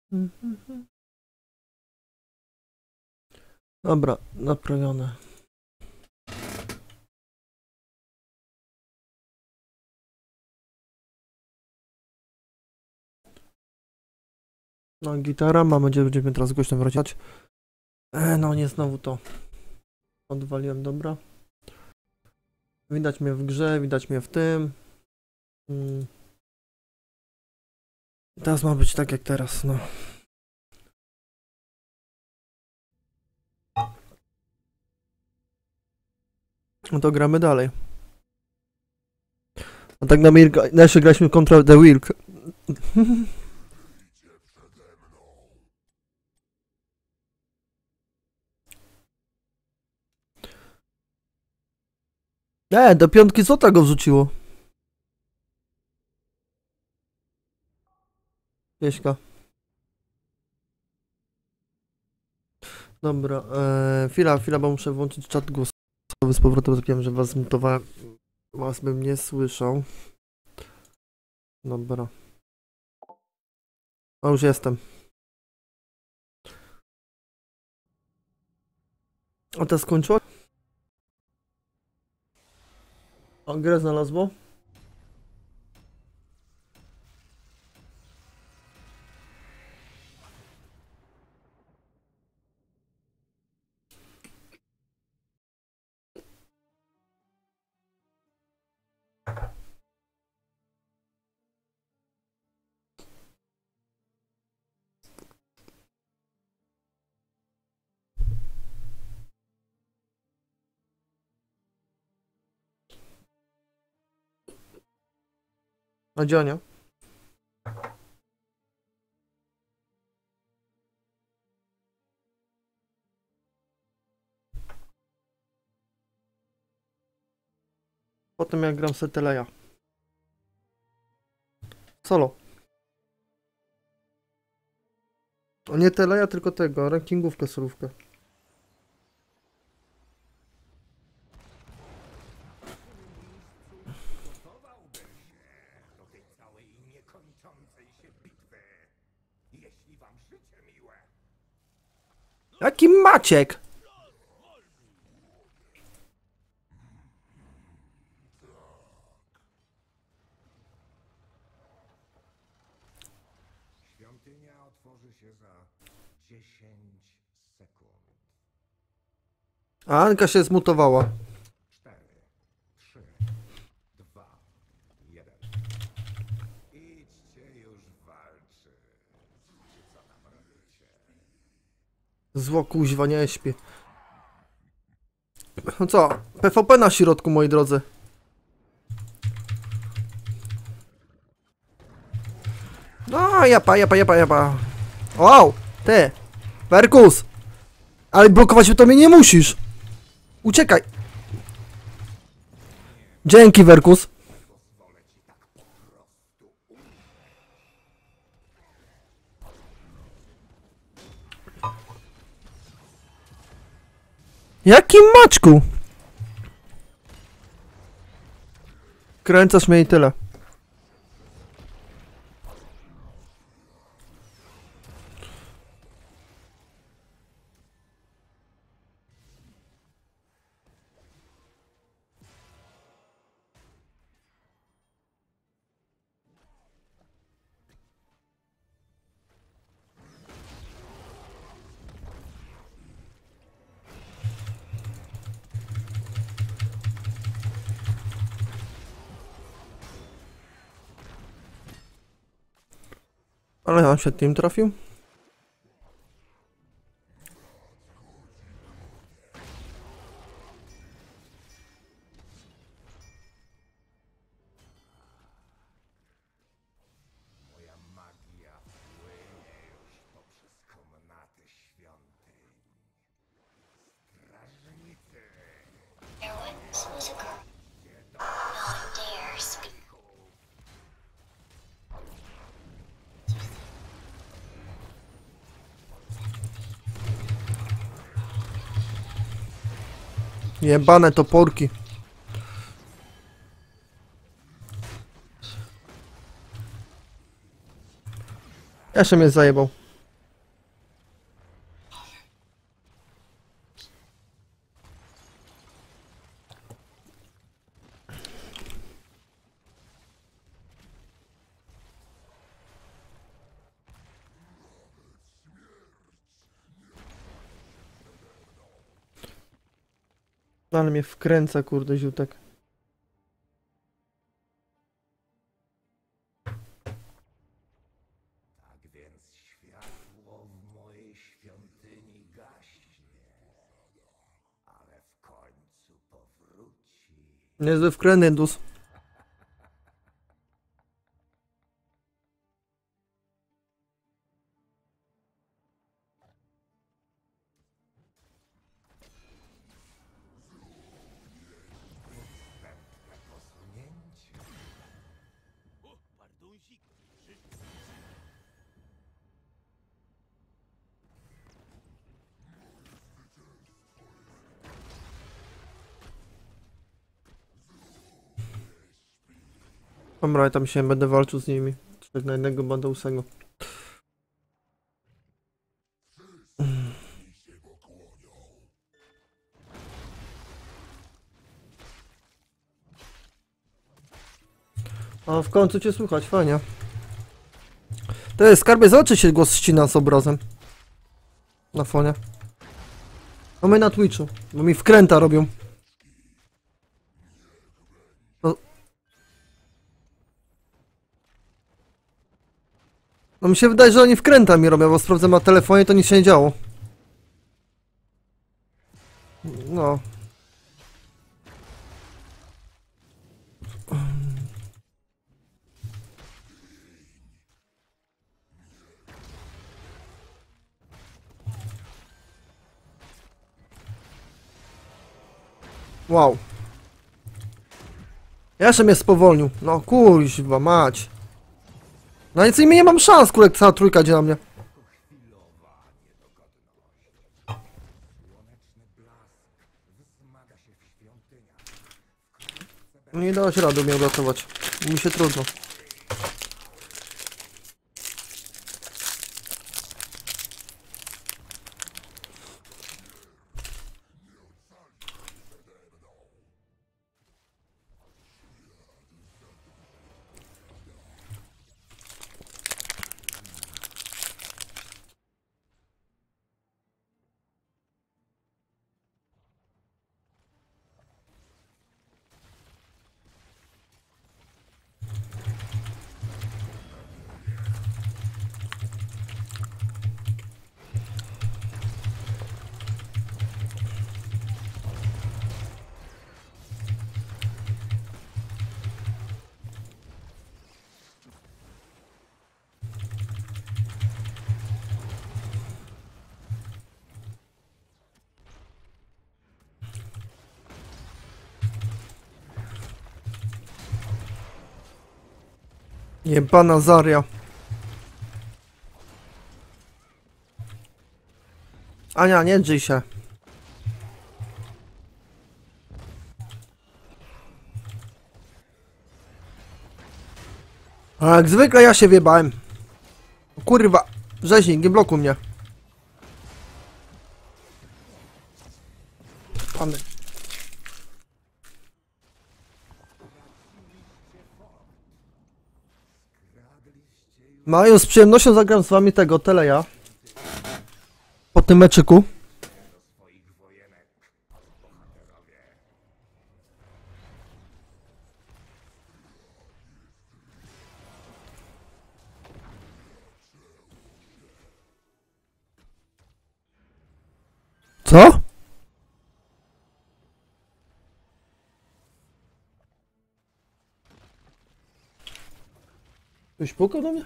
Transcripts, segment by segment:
Dobra, naprawione. No, gitara, mam nadzieję, że będziemy teraz głośno wracać. No nie, znowu to odwaliłem, dobra. Widać mnie w grze, widać mnie w tym. Teraz ma być tak jak teraz, no. No to gramy dalej. A tak na Mirka, jeszcze graliśmy kontra The Wilk. Do 5 złota go wrzuciło. Wieśka. Dobra, chwila, bo muszę włączyć czat głosowy z powrotem, zapomniałem, że was zmutowałem. Was bym nie słyszał. Dobra. O, już jestem. A to skończyło? O, grę znalazło. A gdzie Ania? Potem jak gram Seteleja. Solo. O, nie Teleja, tylko tego, rankingówkę, solówkę. Jaki Maciek? Świątynia otworzy się za 10 sekund. A Anka się zmutowała. 4, 3, 2, 1. Idźcie już walczyć. Co tam robicie? Zło kuźwa, nie śpię. No co? PvP na środku, moi drodzy. No, japa. Wow, ty. Werkus. Ale blokować to mnie nie musisz. Uciekaj. Dzięki, Werkus. Jakim Maczku? Kręcasz mnie i tyle. Ale on się tym trafił. Moja magia płynie już poprzez komnaty świątyń. Strażnicy! Your witness was a girl. Not dare speak. Jebane toporki. Jeszcze mnie zajebał. No ale mnie wkręca, kurde, ziutek. Tak więc światło w mojej świątyni gaśnie, ale w końcu powróci. Niezły wkręt, Indus. Posunięcie. Dobra, ja tam się będę walczył z nimi. 3 na 1 będę ósmego. A w końcu cię słychać, fajnie. To jest skarbie, zobaczy się głos ścina z obrazem. Na fonie. No my na Twitchu, bo mi wkręta robią. No mi się wydaje, że oni wkręta mi robią, bo sprawdzam na telefonie, to nic się nie działo. No. Wow. Ja jeszcze mnie spowolnił. No kuźwa mać. No nic i nie mam szans, kurek, cała trójka idzie na mnie. Słoneczny blask wzmaga się w świątyniach. No nie dałaś rady mnie uratować. Mi się trudno. Jebana Zaria. Ania, nie drzyj się. A jak zwykle ja się wjebałem. Kurwa, rzeźnik, nie blokuj mnie. Pany. Maju, z przyjemnością zagram z wami tego Teleja. Po tym meczyku. Swoich wojenek, bohaterowie. Co? Ktoś pukał do mnie?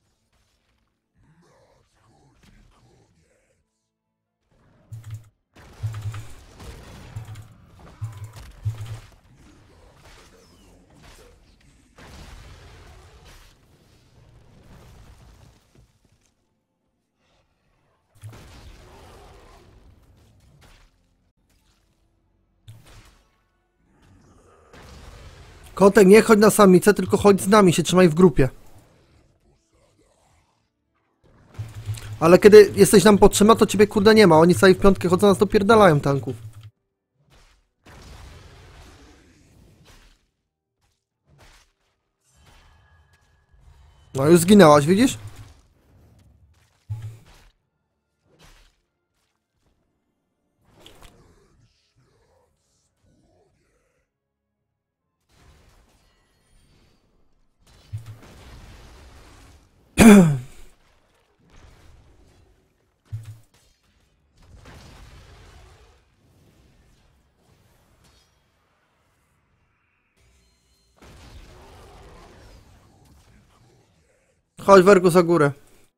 Kotek, nie chodź na samicę, tylko chodź z nami, się trzymaj w grupie. Ale kiedy jesteś nam potrzebna, to ciebie kurde nie ma. Oni całej w piątkę chodzą, nas dopierdalają tanków. No już zginęłaś, widzisz? Chodź, Werku, za górę.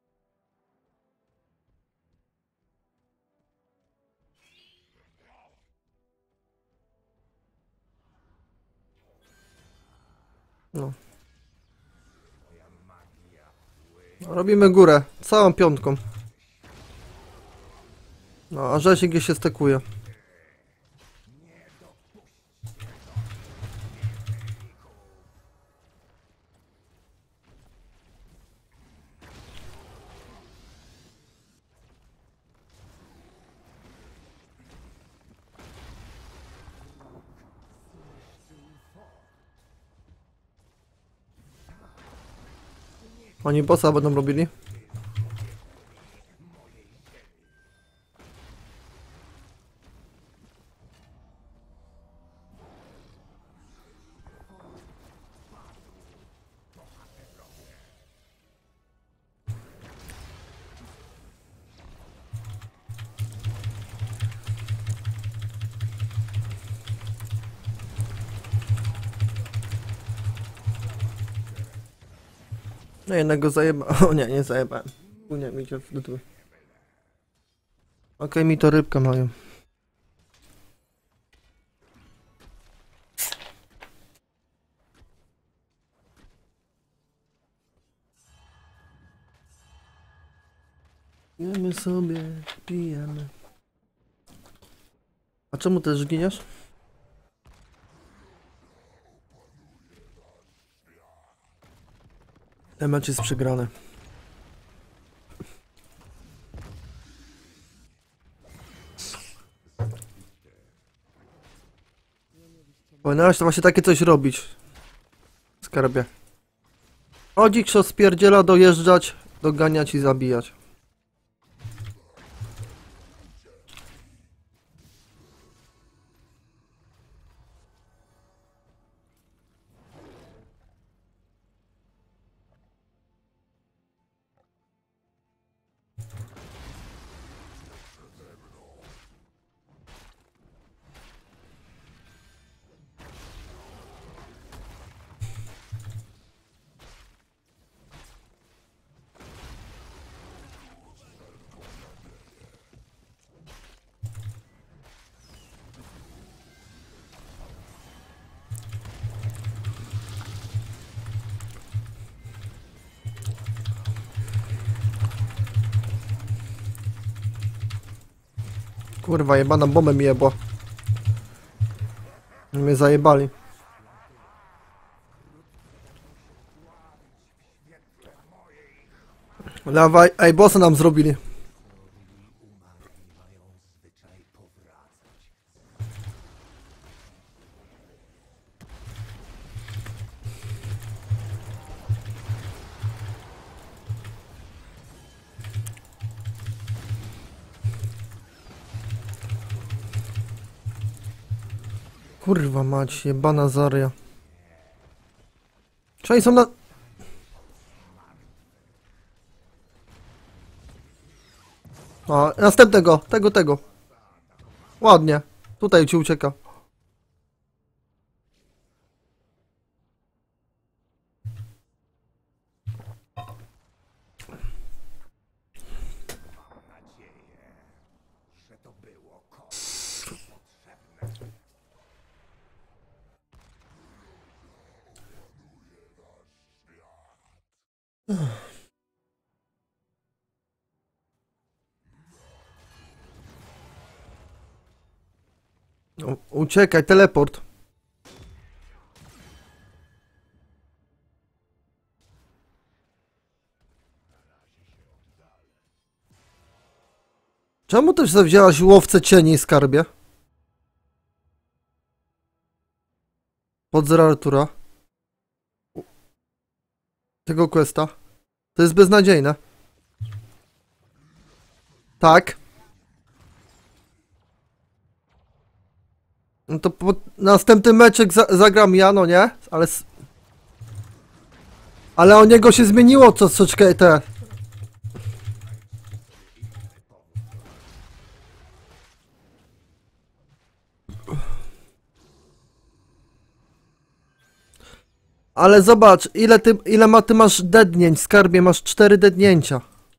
No. Robimy górę, całą piątką. No, a Rzesik gdzieś się stekuje. Oni bossa będą robili. No jednego zajeba... O nie, nie zajebałem. Nie, mi idzie w dół. Okej, mi to rybkę mają. Pijemy sobie, pijemy. A czemu też giniesz? Ten mecz jest przegrany. Powinieneś to właśnie takie coś robić. Skarbie. Chodzik się spierdziela, dojeżdżać, doganiać i zabijać. Kurwa, jebana bombę mi jebła. Mnie zajebali. Dawaj, ej, bossa nam zrobili. Kurwa mać, jebana Zaria. Czy oni są na... O, następnego, tego. Ładnie. Tutaj ci ucieka. Uciekaj, teleport. Czemu też wzięłaś łowcę cieni, skarbie? Pod zera Artura. Tego questa. To jest beznadziejne. Tak. No to następny meczek zagram ja, no nie? Ale... Ale o niego się zmieniło troszeczkę te. Ale zobacz, ile ty masz dednięć, skarbie, masz 4 dednięcia.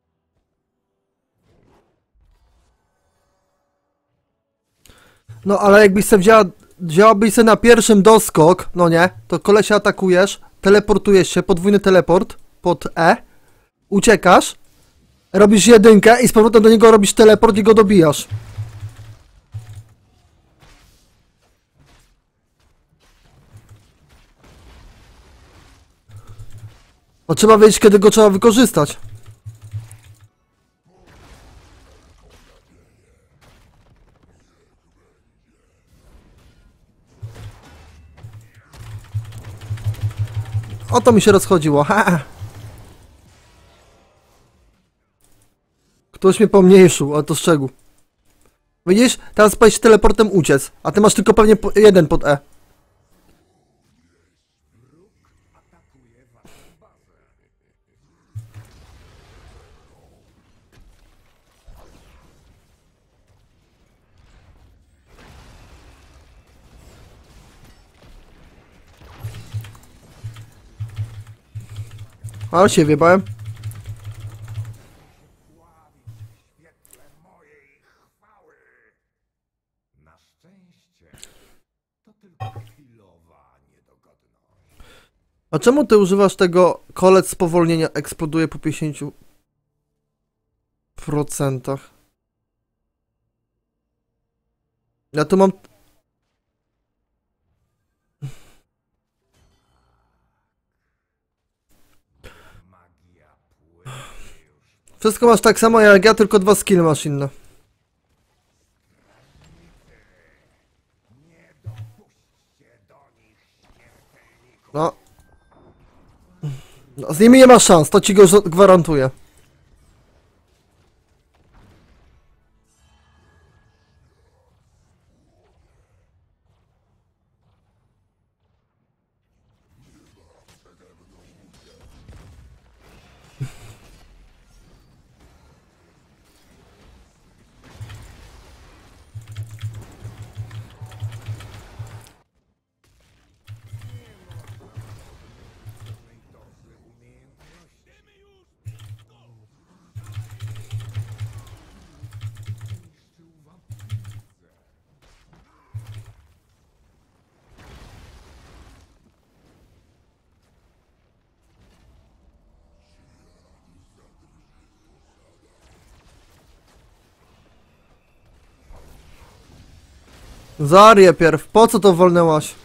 No ale jakbyś se wzięłabyś se na pierwszym doskok, no nie, to kolesia atakujesz, teleportujesz się, podwójny teleport pod E, uciekasz, robisz jedynkę i z powrotem do niego robisz teleport i go dobijasz. No trzeba wiedzieć, kiedy go trzeba wykorzystać. O to mi się rozchodziło. Ha! Ktoś mnie pomniejszył, ale to szczegół. Widzisz? Teraz powinieneś teleportem uciec, a ty masz tylko pewnie jeden pod E. Ale się wjebałem. mojej chwały. Na szczęście to tylko chwilowa niedogodność. A czemu ty używasz tego kolec spowolnienia eksploduje po 50%? Ja tu mam... Magia płynie już. Wszystko masz tak samo jak ja, tylko 2 skille masz inne. Nie dopuśćcie do nich śmiertelników. No. No, z nimi nie masz szans, to ci go gwarantuję. Zarię pierw, po co to wolnęłaś?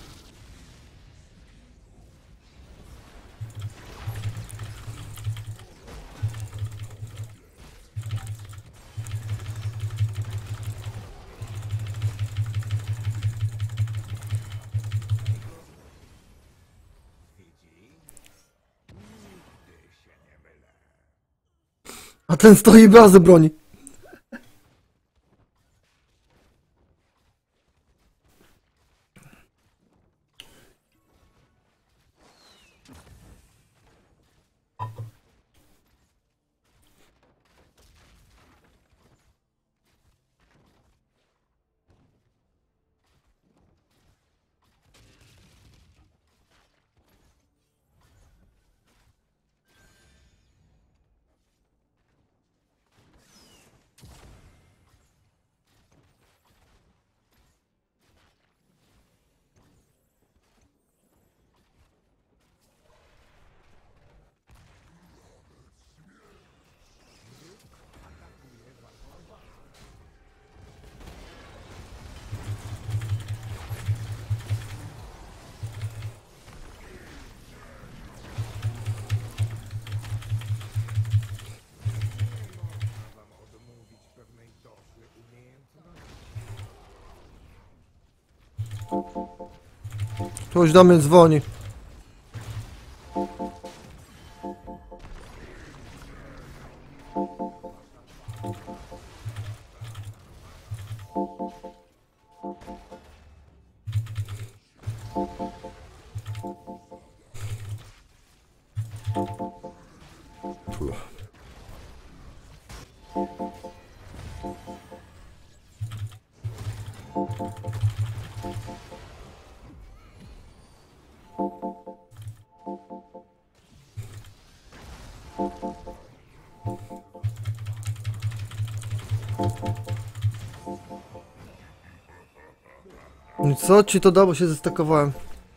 A ten stoi bez broni. Ktoś do mnie dzwoni. I co ci to da, bo się zestakowałem.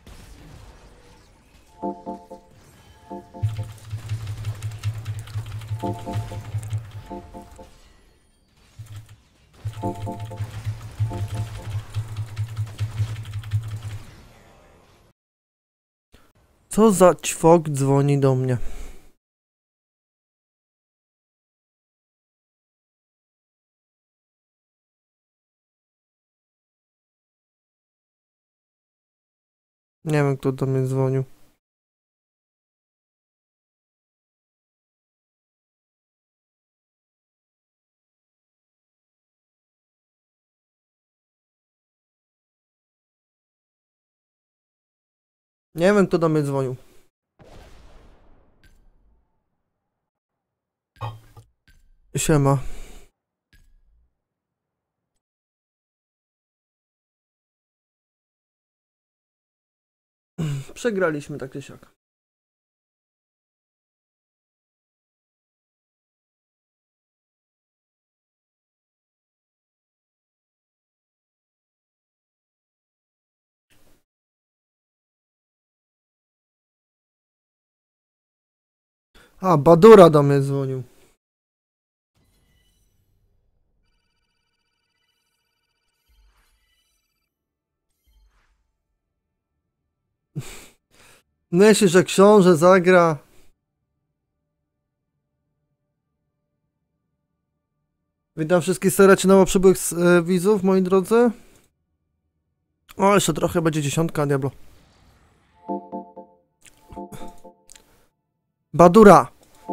Co za ćwok dzwoni do mnie? Nie wiem, kto do mnie dzwonił. Nie wiem, kto do mnie dzwonił. Siema. Przegraliśmy tak czy siak. A, Badura do mnie dzwonił. Myślisz, że książę zagra? Witam wszystkich serdecznie nowo przybyłych widzów, moi drodzy. O, jeszcze trochę będzie 10, diablo. Badura!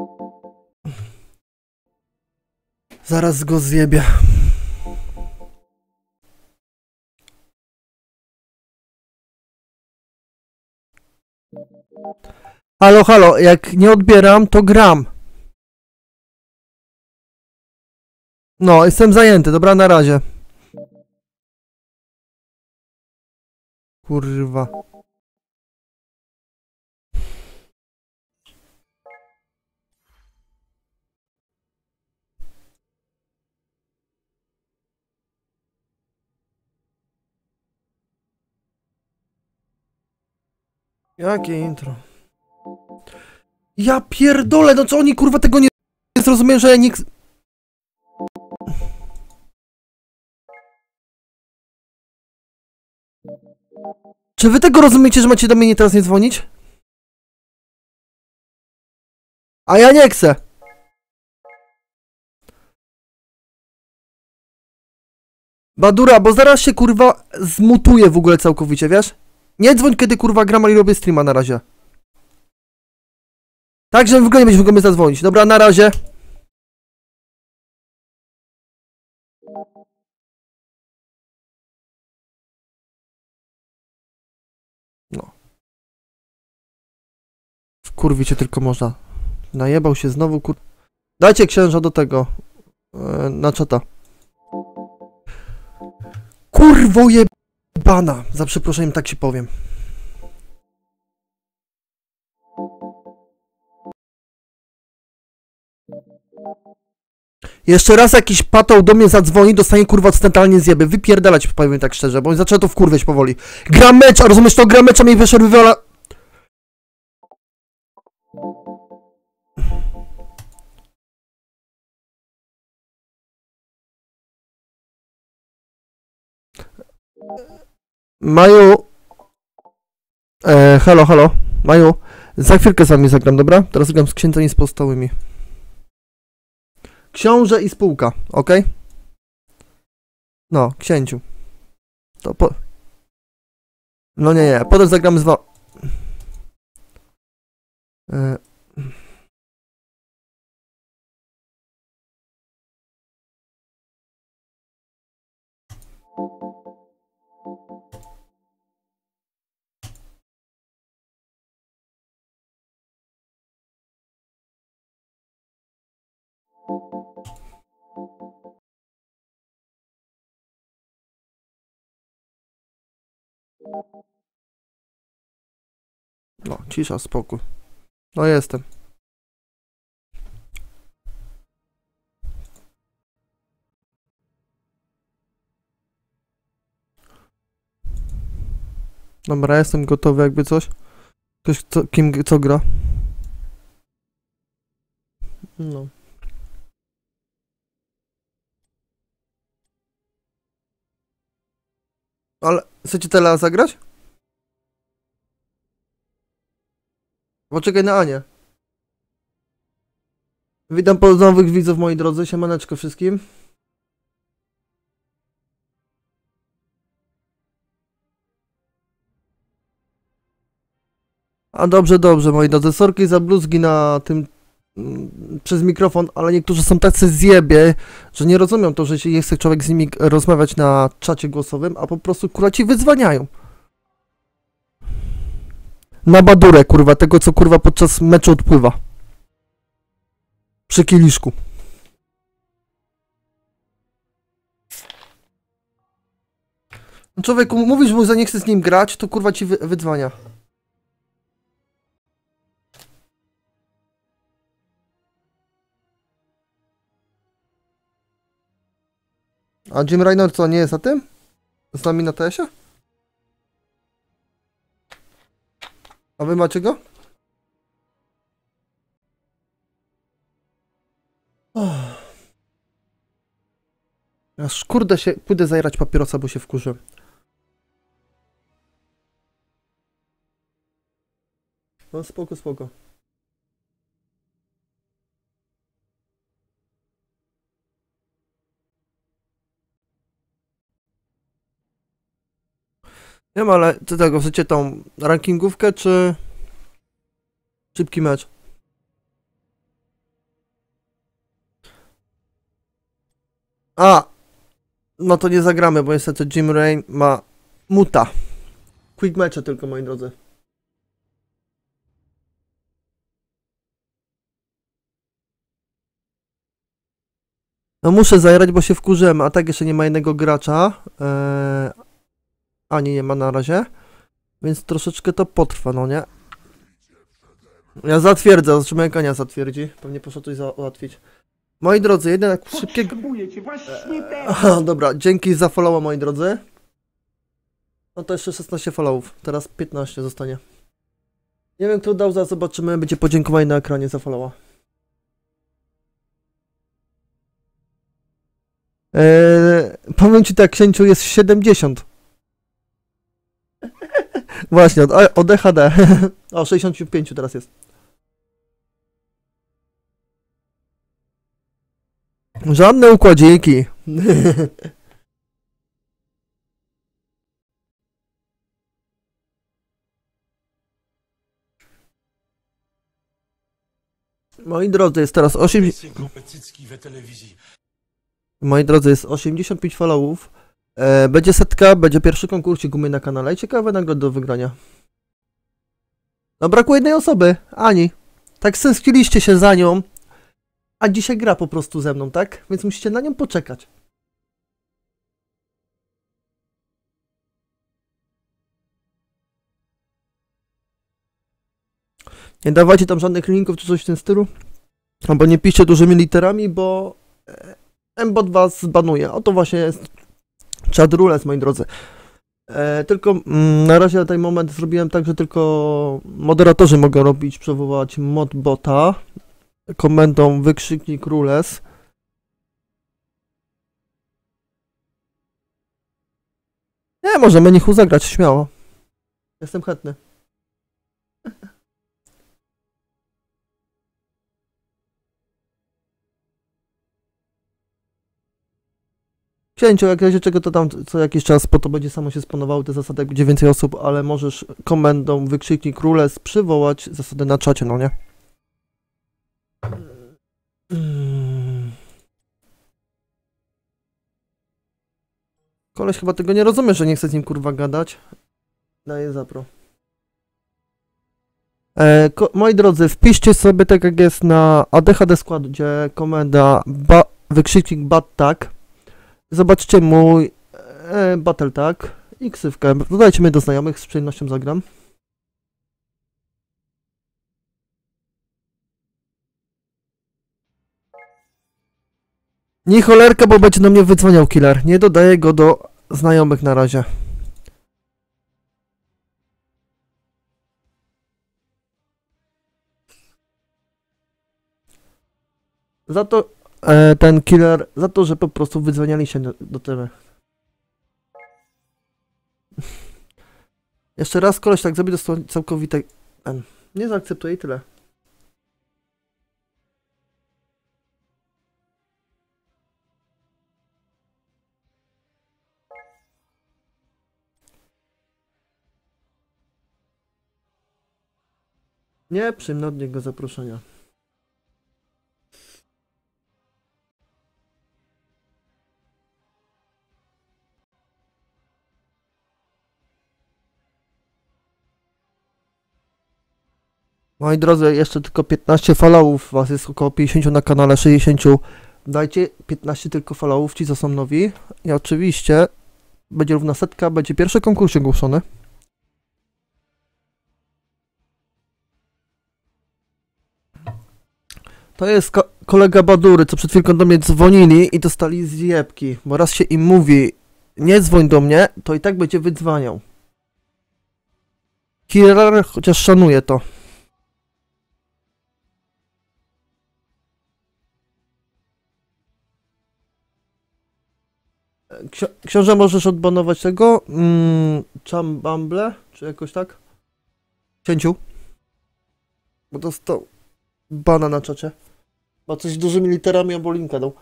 Zaraz go zjebie. Halo, halo, jak nie odbieram, to gram. No, jestem zajęty, dobra, na razie. Kurwa. Jakie intro? Ja pierdolę, no co oni kurwa tego nie zrozumieją, że ja nikt... Czy wy tego rozumiecie, że macie do mnie teraz nie dzwonić? A ja nie chcę. Badura, bo zaraz się kurwa zmutuję w ogóle całkowicie, wiesz? Nie dzwoń, kiedy kurwa gram i robię streama na razie. Tak, że w ogóle nie będziesz mogła mnie zadzwonić. Dobra, na razie. No. Wkurwić się tylko można. Najebał się znowu, kur... Dajcie księża do tego. Na czata. Kurwo jebana. Za przeproszeniem tak się powiem. Jeszcze raz jakiś patał do mnie zadzwoni, dostanie kurwa centralnie zjeby. Wypierdalać, powiem tak szczerze, bo zaczęło to wkurwiać powoli. Gram mecz, a rozumiesz to? Gram mecz, a mnie wywala... Maju... halo, halo. Maju, za chwilkę z wami zagram, dobra? Teraz gram z księdzami z pozostałymi. Książę i spółka, ok? No, księciu. To po... No nie, nie, potem zagramy z No, cisza, spokój. No jestem. Dobra, jestem gotowy, jakby coś. Ktoś, co gra? No. Ale chcecie teraz zagrać? Poczekaj na Anię. Witam nowych widzów, moi drodzy. Siemaneczko wszystkim. A dobrze, dobrze, moi drodzy. Sorki za bluzgi na tym przez mikrofon, ale niektórzy są tacy zjebie, że nie rozumią to, że się nie chce człowiek z nimi rozmawiać na czacie głosowym, a po prostu kurwa ci wyzwaniają. Na badurę, kurwa, tego co kurwa podczas meczu odpływa. Przy kieliszku. No człowieku, mówisz mu, że nie chce z nim grać, to kurwa ci wydzwania. A Jim Raynor co, nie jest na tym? Z nami na TS-ie? A wy macie go? Aż kurde się, pójdę zajrać papierosa, bo się wkurzę. No spoko, spoko. Nie wiem, ale co tego, chcecie tą rankingówkę, czy szybki mecz? A! No to nie zagramy, bo niestety Jim Rain ma muta. Quick mecze tylko, moi drodzy. No muszę zagrać, bo się wkurzyłem, a tak jeszcze nie ma jednego gracza. Ani nie ma na razie. Więc troszeczkę to potrwa, no nie? Ja zatwierdzę, zobaczymy jak Ania zatwierdzi. Pewnie poszło coś załatwić. Moi drodzy, jednak szybkiego... Aha, dobra, dzięki za followa, moi drodzy. No to jeszcze 16 followów, teraz 15 zostanie. Nie wiem kto dał, zaraz zobaczymy, będzie podziękowanie na ekranie za followa. Powiem ci tak, księciu jest 70. Właśnie, od EHD. O, 65 teraz jest. Żadne układziki. Moi drodzy, jest teraz 8... Moi drodzy, jest 85 followów. Będzie setka, będzie pierwszy konkursik u mnie na kanale i ciekawe nagrody do wygrania. No brakuje jednej osoby, Ani. Tak stęskniliście się za nią, a dzisiaj gra po prostu ze mną, tak? Więc musicie na nią poczekać. Nie dawajcie tam żadnych linków czy coś w tym stylu. Albo nie piszcie dużymi literami, bo Mbot was zbanuje. Oto właśnie jest Chat Rules, moi drodzy. Tylko na razie na ten moment zrobiłem tak, że tylko moderatorzy mogą robić, przywołać modbota komendą wykrzyknik Rules. Nie, możemy niech zagrać, śmiało. Jestem chętny. Księciu, jak razie czego to tam co jakiś czas po to będzie samo się sponowały te zasady, jak będzie więcej osób, ale możesz komendą wykrzyknik Rules przywołać zasady na czacie, no nie? Koleś chyba tego nie rozumie, że nie chce z nim kurwa gadać. Daję zapro. Moi drodzy, wpiszcie sobie tak jak jest na ADHD składzie komenda wykrzyknik BATTAG. Zobaczcie mój battle tag i ksywkę. Dodajcie mnie do znajomych, z przyjemnością zagram. Nie cholerka, bo będzie na mnie wydzwaniał killer. Nie dodaję go do znajomych na razie. Za to ten killer, za to, że po prostu wydzwaniali się do tebe. Jeszcze raz koleś tak zrobi, dostał całkowite... Nie zaakceptuję i tyle. Nie przyjmę od niego zaproszenia. Moi drodzy, jeszcze tylko 15 followów, was jest około 50 na kanale, 60. Dajcie 15 tylko followów, ci co są nowi. I oczywiście będzie równa setka, będzie pierwszy konkurs ogłoszony. To jest kolega Badury, co przed chwilką do mnie dzwonili i dostali zjebki, bo raz się im mówi, nie dzwoń do mnie, to i tak będzie wydzwaniał. Killer, chociaż szanuje to. Książę, możesz odbanować tego? Chambamble? Czy jakoś tak? Cięciu? Bo dostał bana na czacie. Bo coś dużymi literami albo linka dał.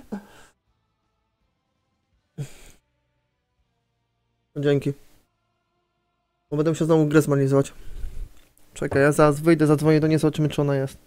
Dzięki. Bo będę musiał znowu grę zmanizować. Czekaj, ja zaraz wyjdę, zadzwonię do niej, zobaczymy czy ona jest.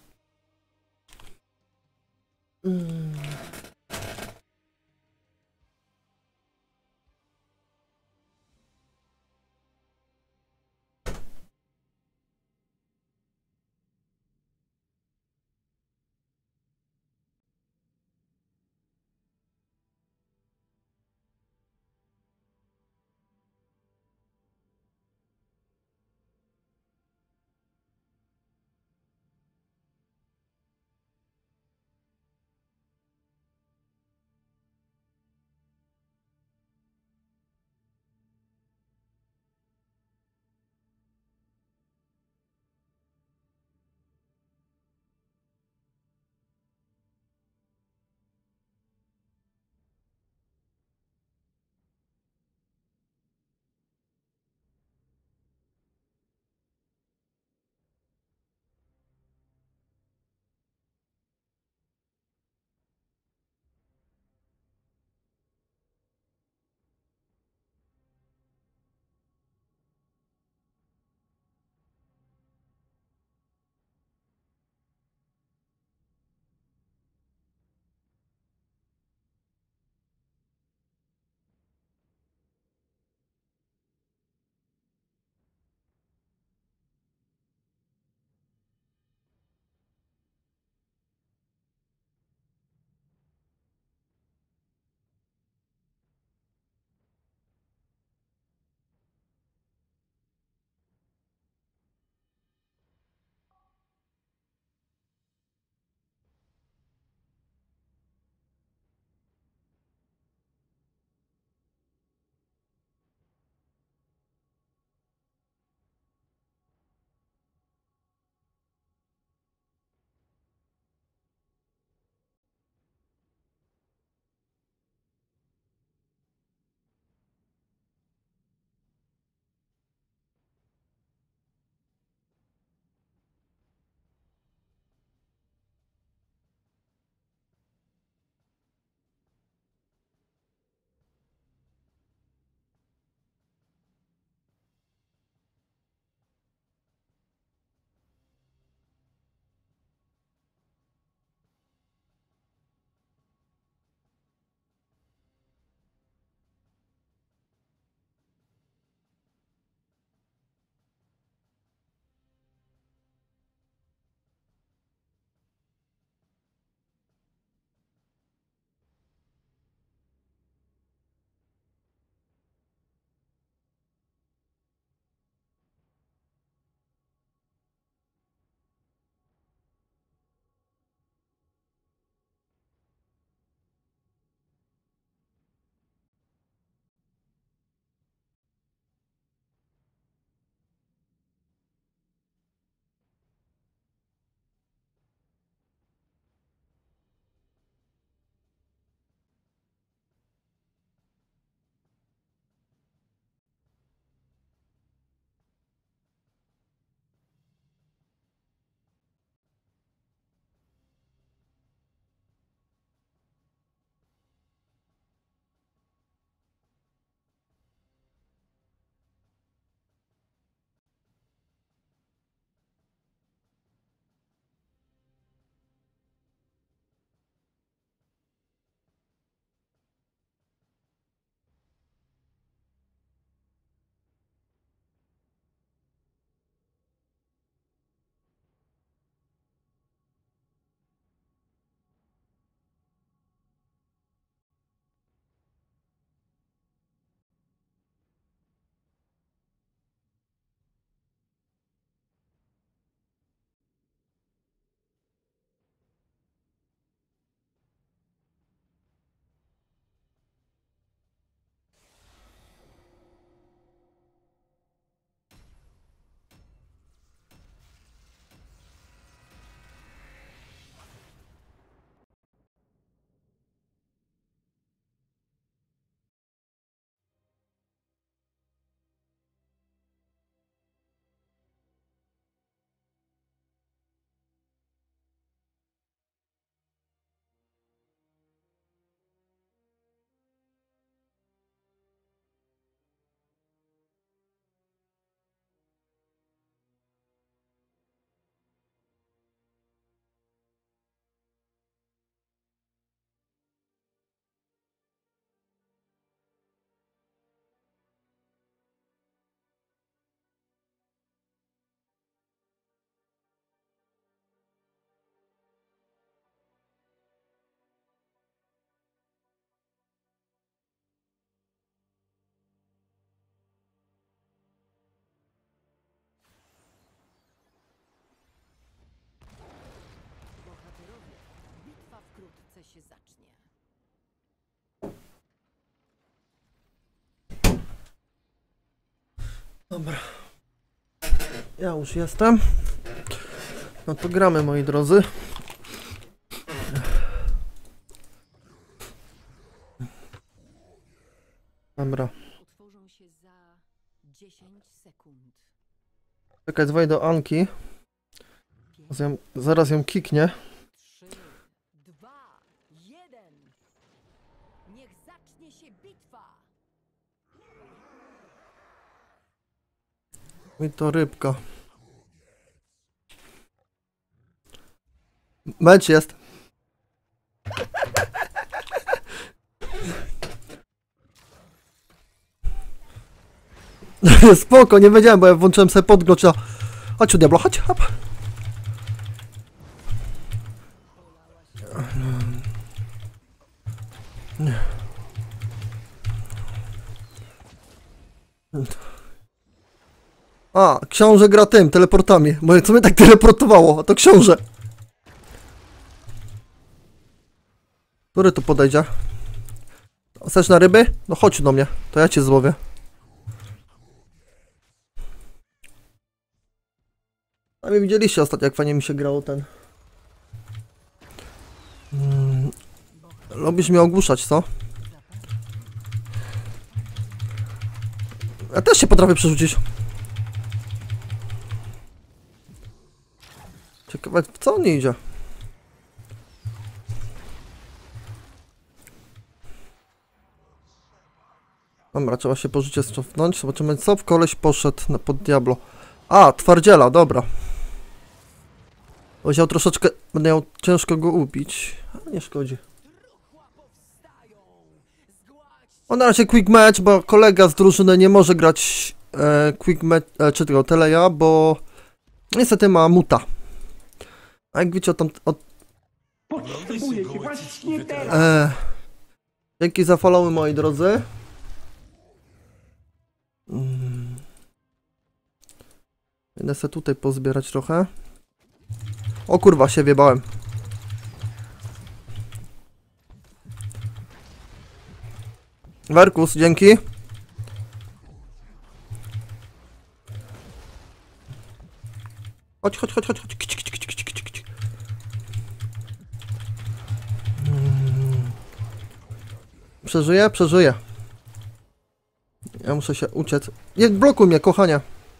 Wkrótce się zacznie. Dobra. Ja już jestem. No to gramy, moi drodzy. Dobra. Utworzą się za 10 sekund. Czekaj, dzwonię do Anki. 5, Zaraz ją kiknie. 3, 2, 1. Niech zacznie się bitwa. I to rybka. Mecz jest. Spoko, nie wiedziałem, bo ja włączyłem sobie podgląd. Chodź tu, diablo, chodź, hop. A, książę gra tym, teleportami. Bo co mnie tak teleportowało? A to książę. Który tu podejdzie? Chcesz na ryby? No chodź do mnie, to ja cię złowię. A mnie widzieliście ostatnio, jak fajnie mi się grało ten. Lubisz mnie ogłuszać, co? Ja też się potrafię przerzucić. Ciekawe, w co on nie idzie? Dobra, trzeba się po życie cofnąć. Zobaczymy, co w koleś poszedł pod Diablo. A, twardziela, dobra. Powiedział troszeczkę, będę miał ciężko go ubić. Ale nie szkodzi. O, na razie quick match, bo kolega z drużyny nie może grać quick match, czy tego teleja, bo niestety ma muta. A jak wiecie, Potrzebuję cię właśnie teraz! dzięki za followy, moi drodzy. Będę sobie tutaj pozbierać trochę. O kurwa, się wjebałem. Werkus, dzięki. Chodź, chodź, chodź, chodź, chodź. Kić, kić, kić, kić, kić, kić. Przeżyję? Przeżyję. Ja muszę się uciec. Nie blokuj mnie, kochanie.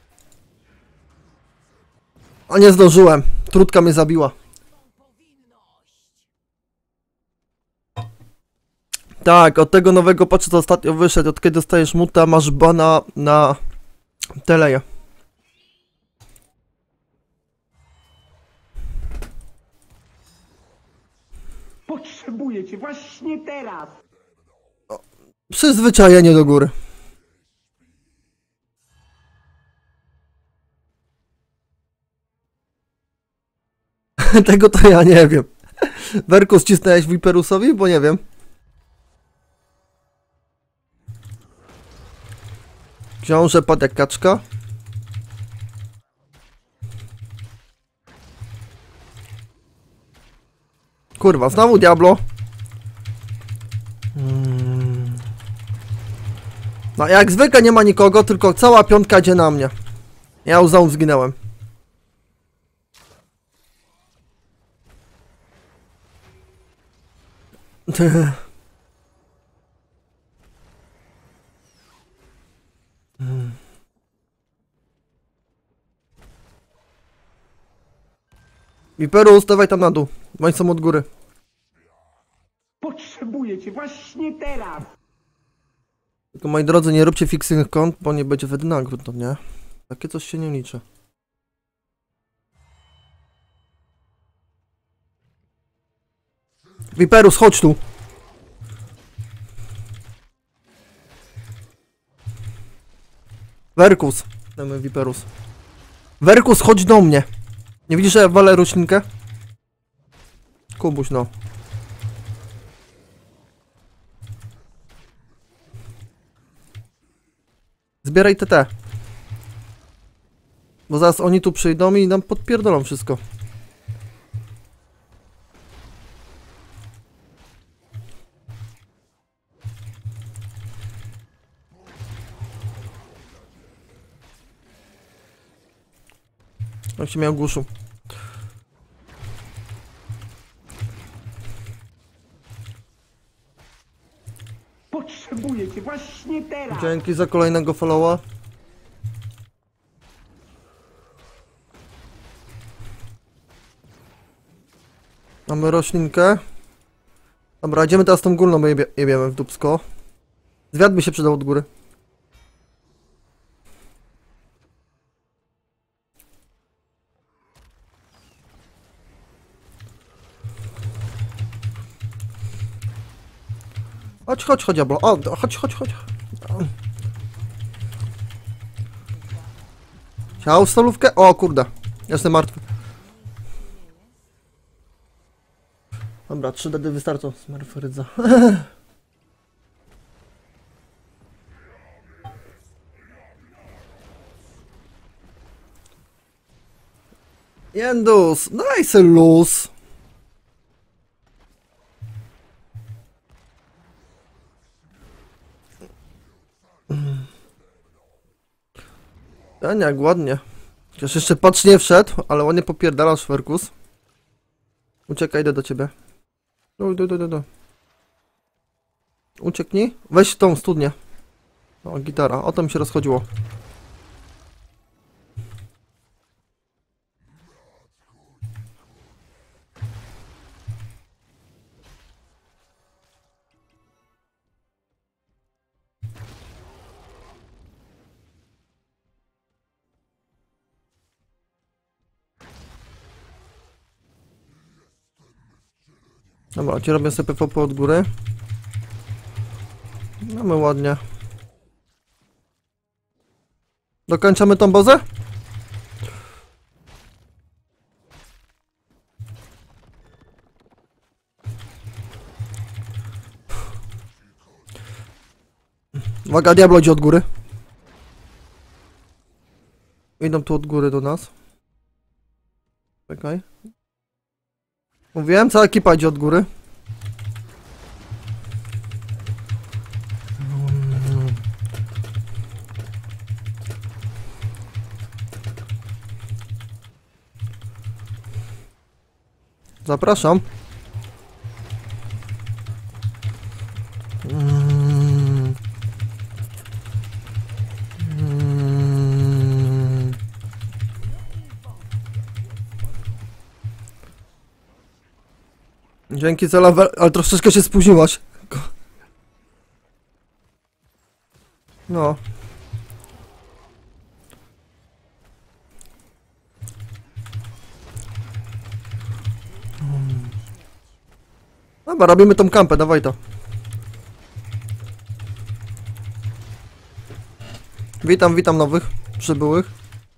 A nie zdążyłem. Trudka mnie zabiła. Tak, od tego nowego patchu, co ostatnio wyszedł, od kiedy dostajesz muta, masz bana na teleje. Potrzebuję cię właśnie teraz! Przyzwyczajenie do góry. Tego to ja nie wiem. Werku, ścisnąłeś Viperusowi? Bo nie wiem. Książę padł jak kaczka. Kurwa, znowu Diablo. No jak zwykle nie ma nikogo, tylko cała piątka idzie na mnie. Ja już znowu zginęłem. Viperus, dawaj tam na dół. Bądź są od góry. Potrzebuję cię właśnie teraz! Tylko moi drodzy, nie róbcie fixing kont, bo nie będzie wtedy nagród, no nie? Takie coś się nie liczy. Viperus, chodź tu! Werkus! Damy Viperus. Werkus, chodź do mnie! Nie widzisz, że ja walę roślinkę? Kubuś, no. Zbieraj TT. Bo zaraz oni tu przyjdą i nam podpierdolą wszystko. Jak się miał guszu. Potrzebuję cię właśnie teraz. Dzięki za kolejnego followa. Mamy roślinkę. Dobra, idziemy teraz tą górną, bo jebiemy w dupsko. Zwiat by się przydał od góry. Chodź, diablo. O, chodź. Chciał stolówkę? O, kurde. Jestem martwy. Dobra, 3 dedy wystarczą. Smurf rydza. Jendus, nice luz. Nie, jak ładnie. Chociaż jeszcze patrz nie wszedł, ale ładnie popierdala Szwerkus. Uciekaj, idę do ciebie. Do. Ucieknij. Weź tą studnię. O, gitara. O to mi się rozchodziło. Dobra, ci robię sobie PvP od góry. Mamy ładnie. Dokończamy tą bazę? Uwaga, diablo idzie od góry. Idą tu od góry do nas. Czekaj. Mówiłem, cała ekipa idzie od góry. Zapraszam. Dzięki za lawę, ale troszeczkę się spóźniłaś. No. Dobra, robimy tą kampę, dawaj to. Witam nowych przybyłych.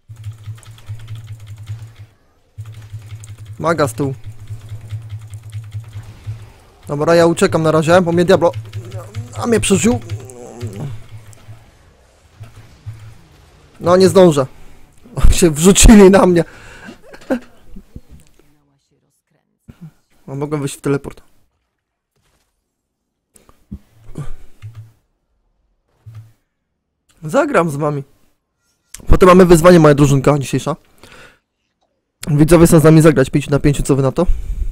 Maga z tyłu. Dobra, ja uciekam na razie, bo mnie diablo... A mnie przeżył. No, nie zdążę. Się wrzucili na mnie. No, mogę wyjść w teleport. Zagram z wami. Potem mamy wyzwanie, moja drużynka dzisiejsza. Widzowie chcą z nami zagrać 5 na 5, co wy na to?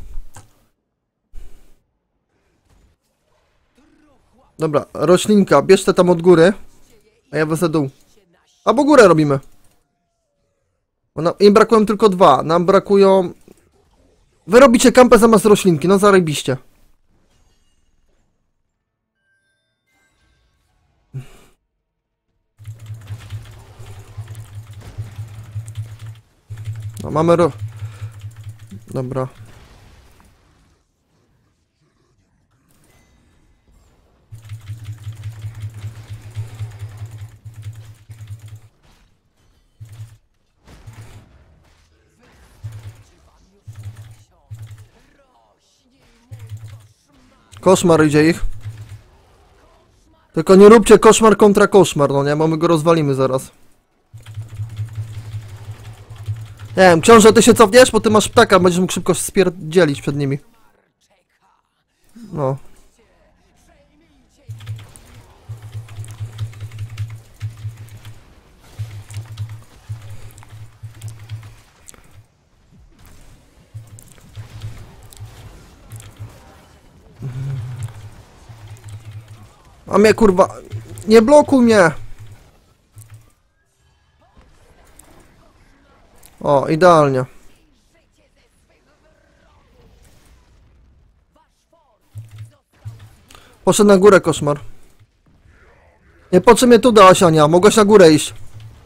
Dobra, roślinka, bierz te tam od góry, a ja wezmę dół. Albo górę robimy. Bo im brakują tylko 2, nam brakują... Wy robicie kampę zamiast roślinki, no zarobiście. No mamy Dobra. Koszmar idzie ich. Tylko nie róbcie koszmar kontra koszmar, no nie? Bo my go rozwalimy zaraz. Nie wiem, książę, ty się cofniesz, bo ty masz ptaka, będziesz mógł szybko spierdzielić przed nimi. No. A mnie kurwa... Nie blokuj mnie! O, idealnie. Poszedł na górę koszmar. Nie, po czym mnie tu dałaś, Ania? Mogłaś na górę iść.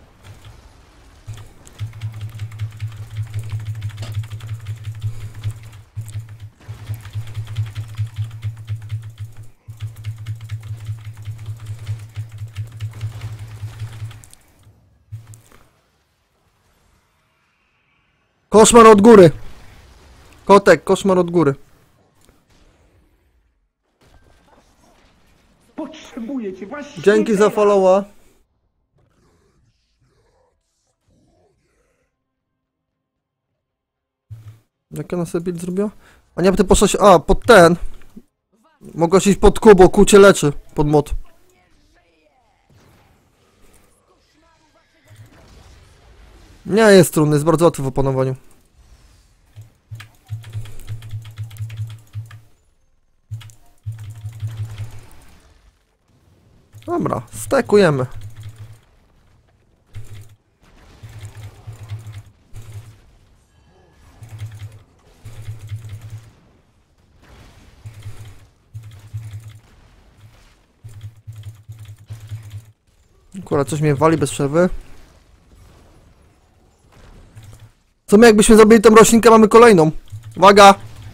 Koszmar od góry. Kotek, koszmar od góry. Potrzebuję cię właśnie Dzięki za teraz. followa. Jak ona sobie build zrobiła? A nie, bo ty poszłaś... A, pod ten. Mogłaś iść pod Q, bo Q cię leczy. Pod mod. Nie jest trudny, jest bardzo łatwy w opanowaniu. Dobra, stekujemy. Kurwa, coś mnie wali bez przerwy. Co my jakbyśmy zrobili tą roślinkę, mamy kolejną. Uwaga!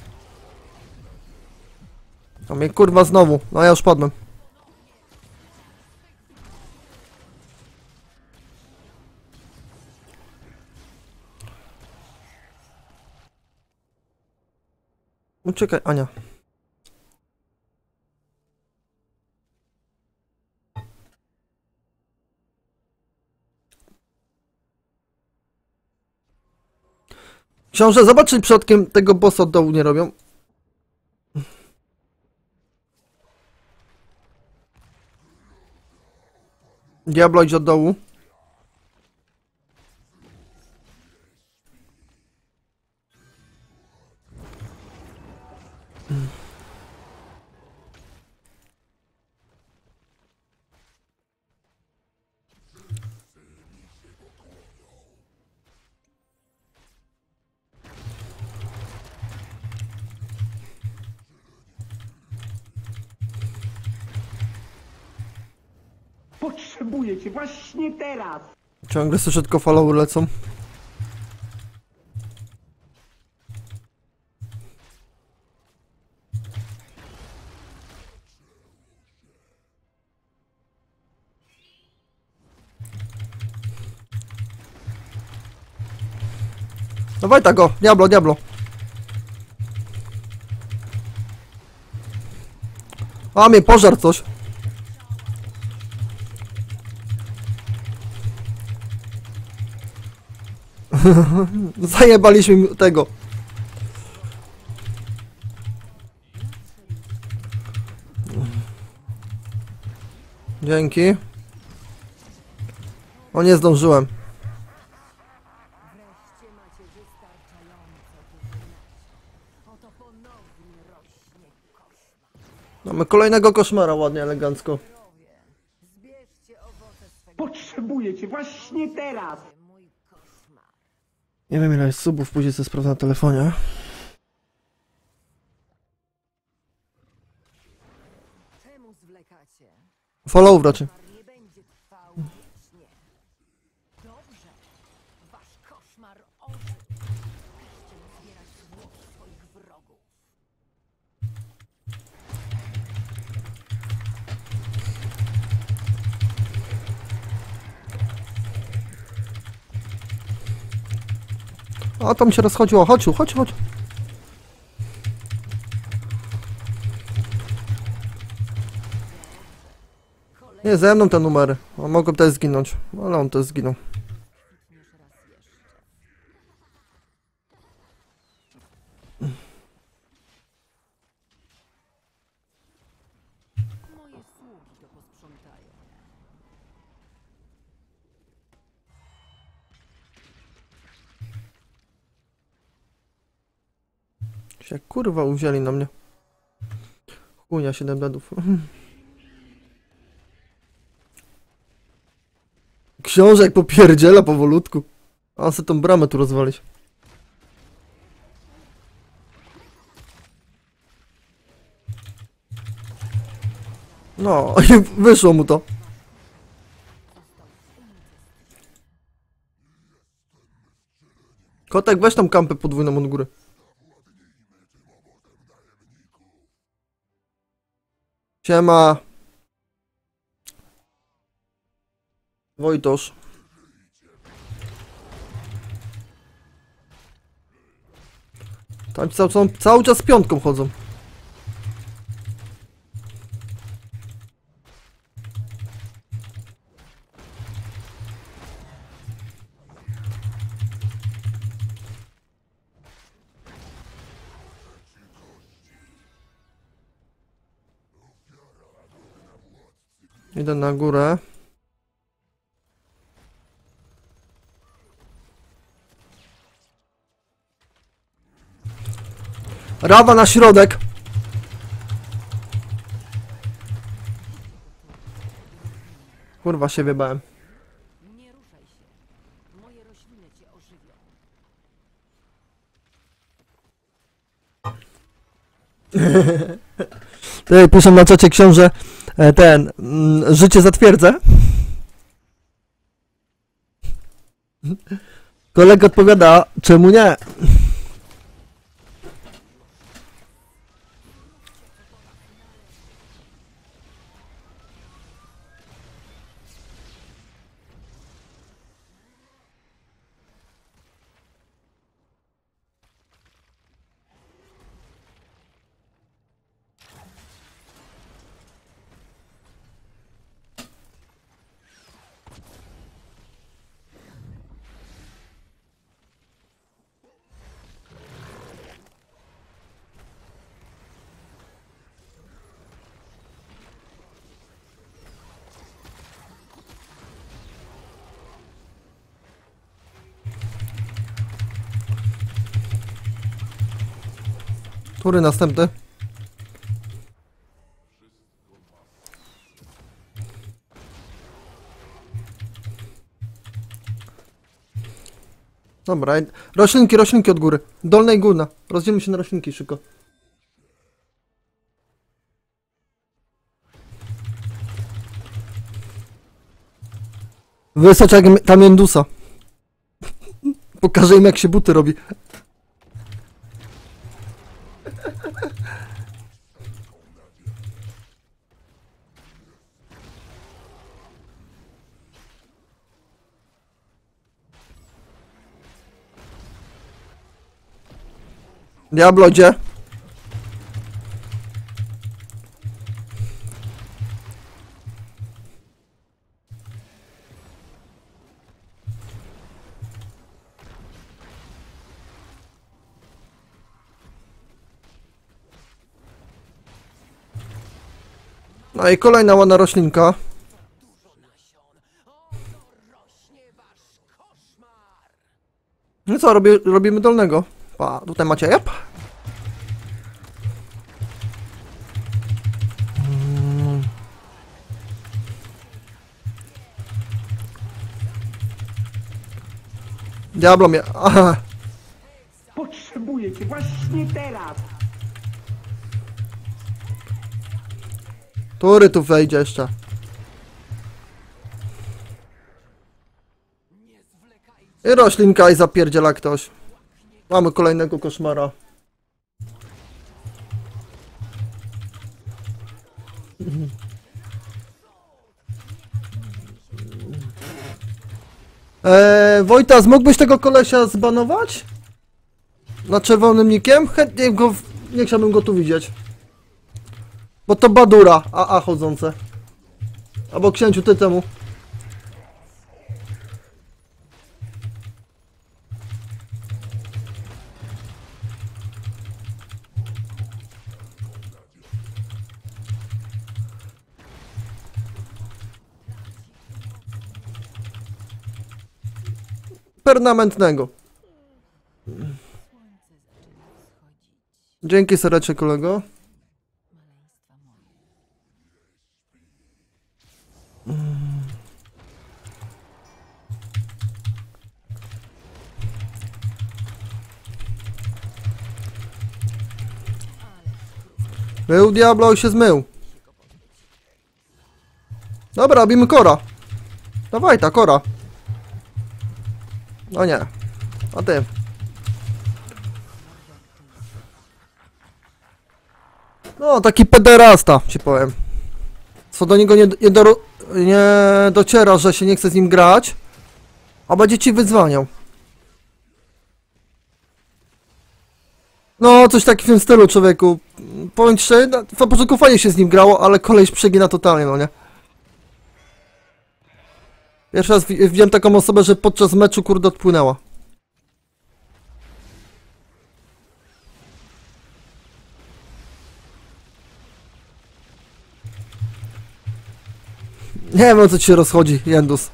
A mnie kurwa znowu. No ja już padłem. Uciekaj, Ania. Książę, zobacz, czy przypadkiem tego bossa od dołu nie robią. Diablo idź od dołu. Potrzebuję cię właśnie teraz. Ciągle słyszę tylko followy lecą. Dawaj tak go, Diablo, Diablo. A mnie pożar coś. Zajebaliśmy mi tego. Dzięki. O, nie zdążyłem. Wreszcie macie wystarczająco dużo nasion. Oto ponownie rośnie koszmar. Mamy kolejnego koszmara, ładnie, elegancko. Zbierzcie owoce swego Potrzebuję cię właśnie teraz. mój koszmar. Nie wiem ile jest subów, później sobie sprawdzę na telefonie. Czemu zwlekacie? Follow raczej. Koszmar nie będzie trwał wiecznie. Dobrze. Wasz koszmar ożył. Idźcie zbierać zwłok swoich wrogów. A tam się rozchodziło, chodź, chodź, chodź. Nie, ze mną te numery. A mogłem też zginąć, ale on też zginął. Kwitniesz raz jeszcze. Moje sługi to posprzątają. Się kurwa uwzięli na mnie. Chuja 7 dedów. Książek popierdziela powolutku. A on se tą bramę tu rozwalić. No, i wyszło mu to. Kotek, weź tam kampę podwójną od góry. Siema. Wojtosz. Tam cały czas z piątką chodzą. Idę na górę. Rawa na środek. Kurwa, się wybałem. Nie ruszaj się. Moje rośliny cię ożywią. Tutaj piszę na czacie książę życie zatwierdzę. Kolega odpowiada, czemu nie? Który następny? Dobra, roślinki od góry. Dolna i górna. Rozdzielmy się na roślinki szybko. Wysocz jak ta międusa. Pokażę im jak się buty robi. Diablodzie. No i kolejna ładna roślinka. No co, robimy dolnego. Pa, tutaj macie, jep. Diablo mnie. Aha. Potrzebuję cię właśnie teraz. Który tu wejdzie jeszcze? I roślinka i zapierdziela ktoś. Mamy kolejnego koszmara. Wojtas, mógłbyś tego kolesia zbanować? Na czerwonym nikiem? Chętnie go... Nie chciałbym go tu widzieć. Bo to badura, AA chodzące. Albo księciu, ty temu. Permanentnego. Dzięki serdecznie, kolego. Był Diablo i się zmył. Dobra, robimy kora. Dawaj ta kora. No nie. A ty. No, taki pederasta, ci powiem. Co do niego nie dociera, że się nie chce z nim grać, a będzie ci wyzwaniał. No, coś takiego w tym stylu, człowieku. Powiem szczerze, na początku fajnie się z nim grało, ale koleś przegina totalnie, no nie? Pierwszy raz widziałem taką osobę, że podczas meczu, kurde, odpłynęła. Nie wiem, o co ci się rozchodzi, Jendus.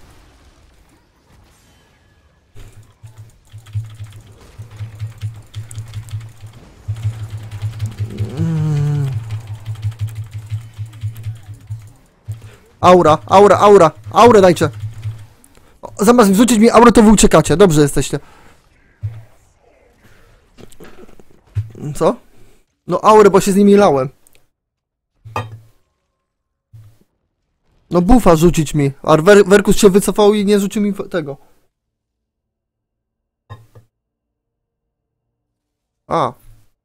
Aurę dajcie. O, zamiast wrzucić mi aurę, to wy uciekacie. Dobrze jesteście. Co? No aurę, bo się z nimi lałem. No bufa rzucić mi. A Werkus się wycofał i nie rzucił mi tego. A.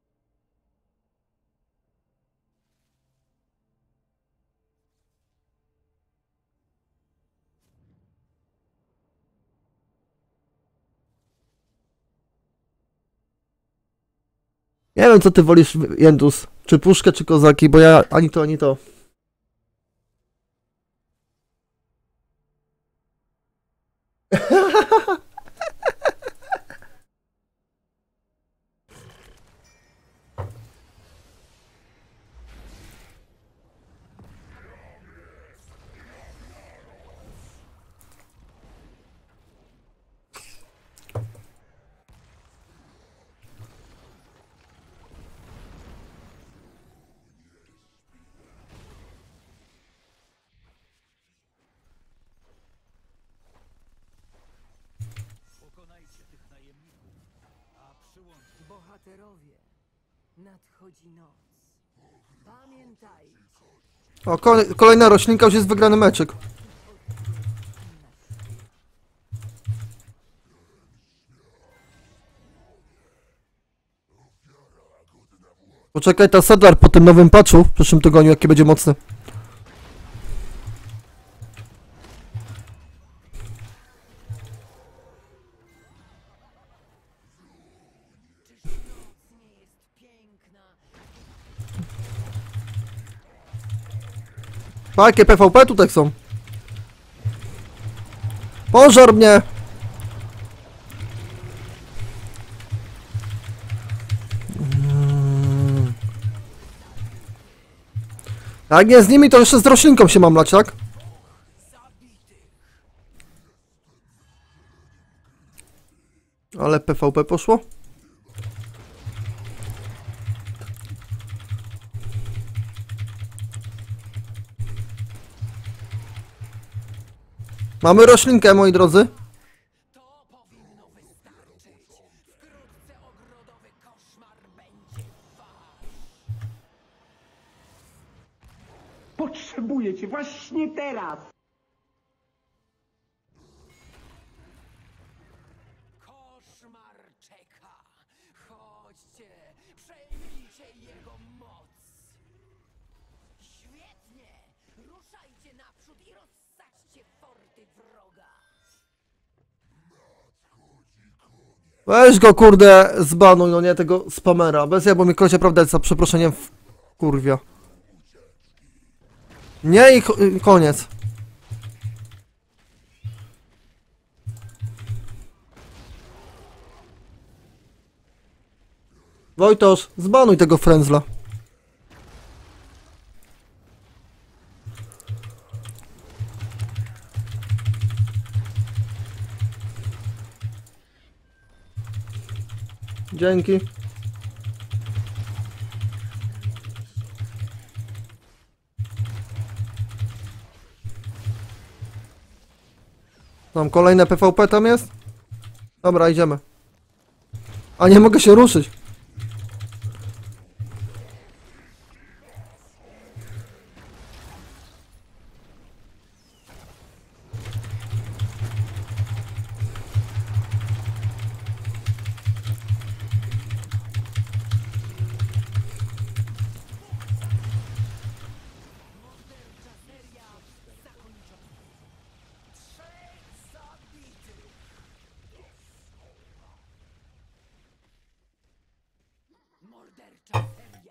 Nie wiem, co ty wolisz, Jendus. Czy puszkę, czy kozaki, bo ja ani to, ani to. Bohaterowie, nadchodzi noc. Pamiętajcie, O, kolejna roślinka, już jest wygrany meczek. Poczekaj, ta Sedlar po tym nowym patchu w przyszłym tygodniu, jaki będzie mocny. Pa, jakie PvP tutaj są? Pożar mnie! Jak nie z nimi, to jeszcze z roślinką się mam lać, tak? Ale PvP poszło? Mamy roślinkę, moi drodzy. to powinno wystarczyć. Wkrótce ogrodowy koszmar będzie wasz. Potrzebuję cię właśnie teraz! Koszmar czeka. Chodźcie, przejmijcie jego moc. Świetnie! Ruszajcie naprzód i rozsadźcie forty wroga. Weź go, kurde, zbanuj, no nie, tego spamera. Bez ja, bo mi kolesia, prawda, za przeproszeniem kurwia. Nie i koniec. Wojtosz, zbanuj tego frędzla. Dzięki. Tam kolejne PvP tam jest? Dobra, idziemy. A nie mogę się ruszyć. Mordercza seria.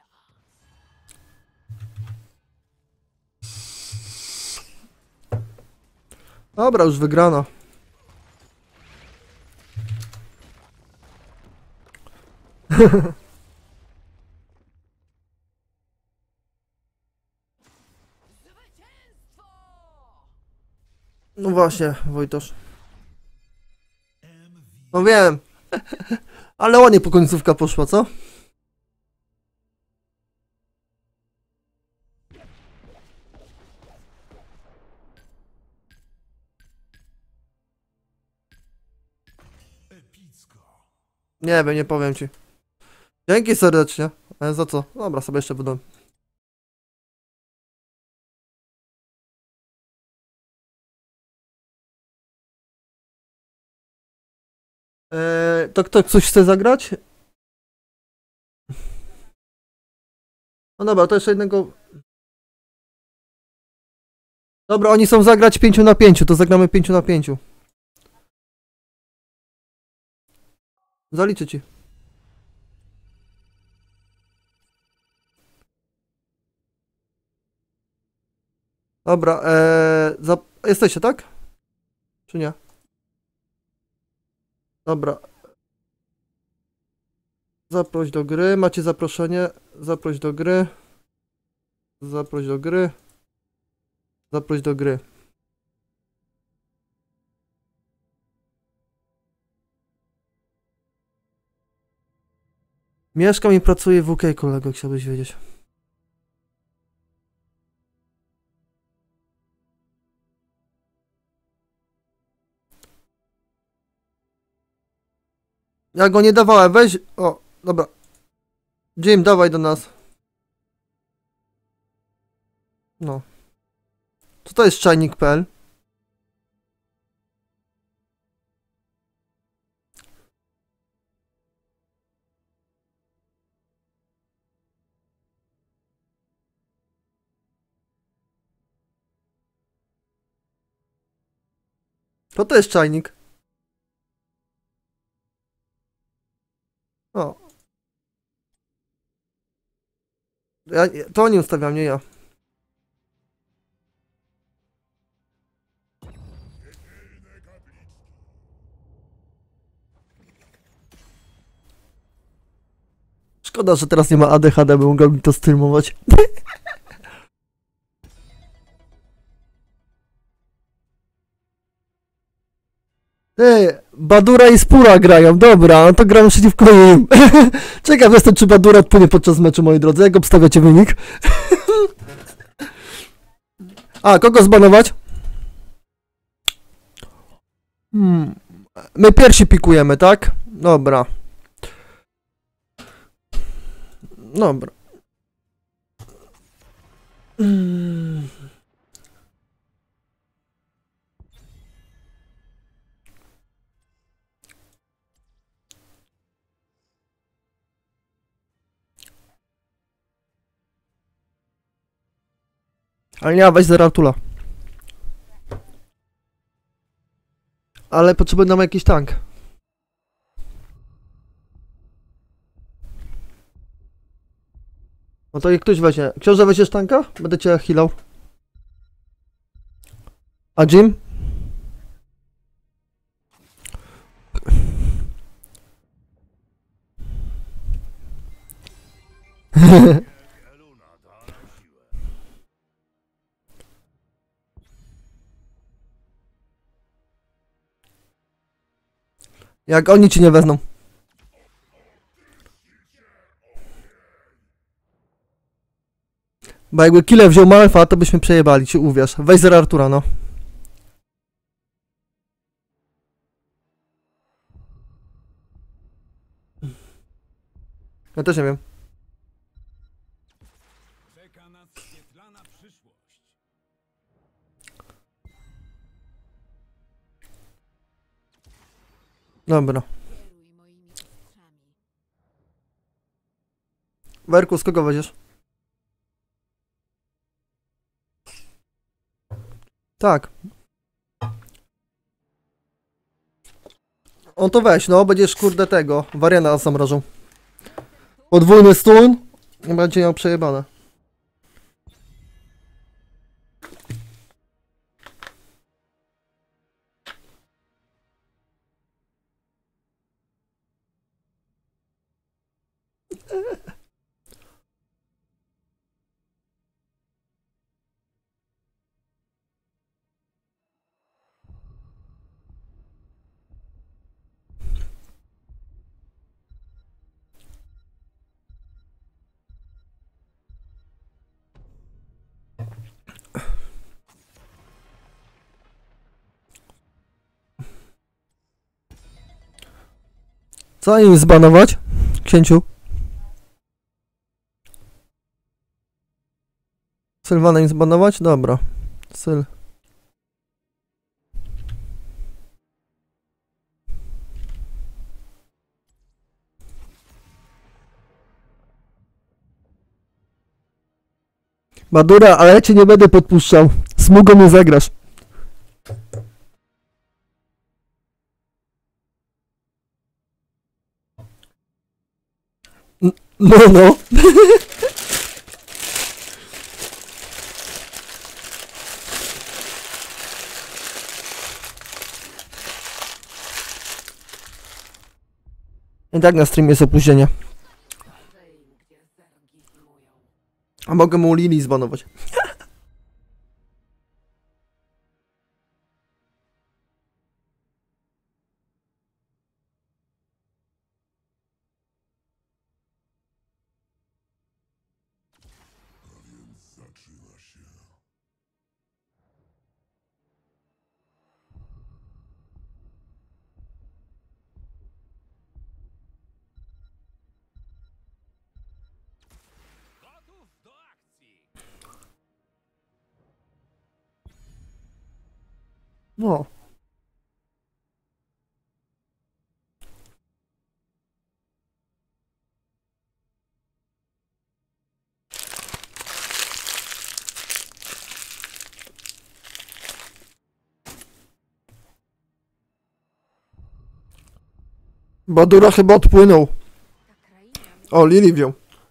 Dobra, już wygrano. Zwycięstwo! No właśnie, Wojtosz. No wiem. Ale ładnie po końcówka poszła, co? Nie wiem, nie powiem ci. Dzięki serdecznie. Ale za co? Dobra, sobie jeszcze będę. To kto coś chce zagrać? No dobra, to jeszcze jednego. Dobra, oni są zagrać 5 na 5, to zagramy 5 na 5. Zaliczę ci. Dobra, jesteście, tak? Czy nie? Dobra. Zaproś do gry, macie zaproszenie. Zaproś do gry. Zaproś do gry. Zaproś do gry. Mieszkam i pracuję w UK, kolego, chciałbyś wiedzieć. Ja go nie dawałem, weź... O, dobra. Jim, dawaj do nas. No. Co to jest czajnik.pl? Co to jest czajnik? O. To oni ustawiam, nie ja. Szkoda, że teraz nie ma ADHD, bym mógł mi to streamować. Badura i Spura grają, dobra, no to gramy przeciwko nim. Ciekaw jestem, czy Badura odpłynie podczas meczu, moi drodzy. Jak obstawiacie wynik? A, kogo zbanować? My pierwsi pikujemy, tak? Dobra. Dobra. Ale nie, weź Zeratula. Ale potrzebuje nam jakiś tank. No to jak ktoś weźmie. Książę, weźmiesz tanka? Będę cię healał. A Jim? Jak oni ci nie wezmą. Bo jakby Killer wziął Malfa, to byśmy przejebali, ci uwierz. Weź Zer Artura, no. Ja też nie wiem. Czeka nas świetlana przyszłość. Dobra. Kieruj moimi mistrzami. Werku, z kogo weźmiesz? Tak. On to weź, no, będziesz kurde tego. Wariana zamrożą. Tu Podwójny stun. Nie będzie miał przejebane. Co im zbanować? Księciu? Sylwana im zbanować? Dobra. Badura, ale ja cię nie będę podpuszczał. Smugą nie zagrasz. No. I tak na streamie jest opóźnienie. A mogę mu Lili zbanować. Zaczyna się. No. Badura chyba odpłynął. O, Lili wziął.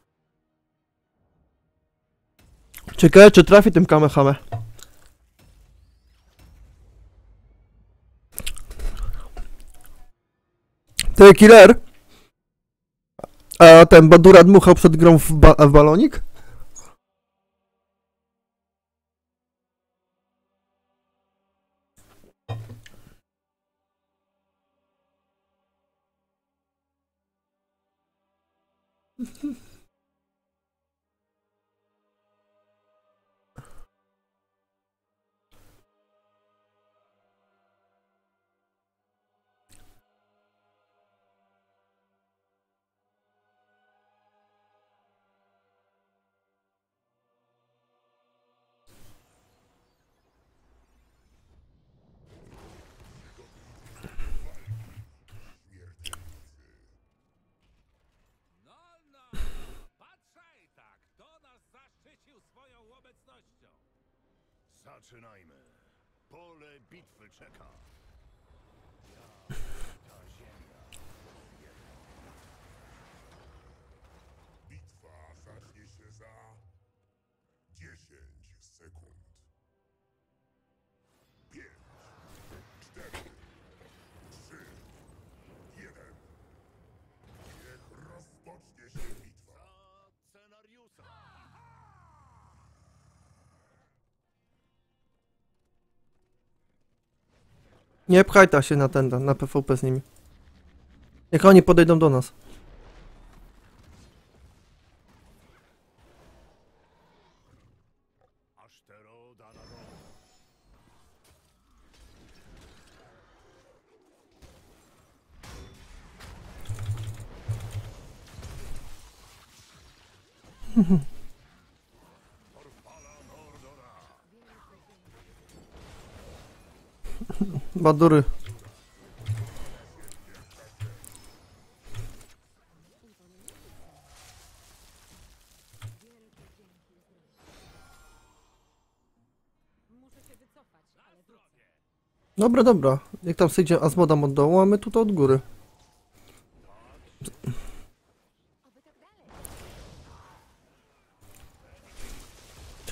Ciekawe, czy trafi tym Kamehameha. Ty, killer? A ten Badura dmuchał przed grą w balonik? Patrzaj tak, kto nas zaszczycił swoją obecnością. Zaczynajmy. Pole bitwy czeka. Ta ziemia. Bitwa zacznie się za 10 sekund. 5, 4, 3, 1. Niech rozpocznie się bitwa. Za scenariusza. Nie pchaj ta się na ten, na PvP z nimi. Jak oni podejdą do nas. Asztero Danaro. Badury. Dobra. Jak tam sobie Azmodam od dołu, a my tutaj od góry.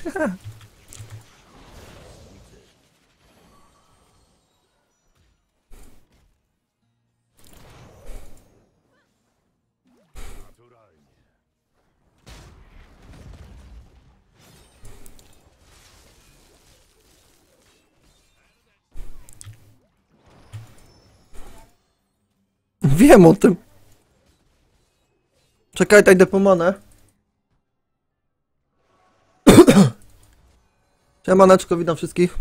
Wiem o tym. Czekaj, tak idę po manę. Siemaneczko, witam wszystkich.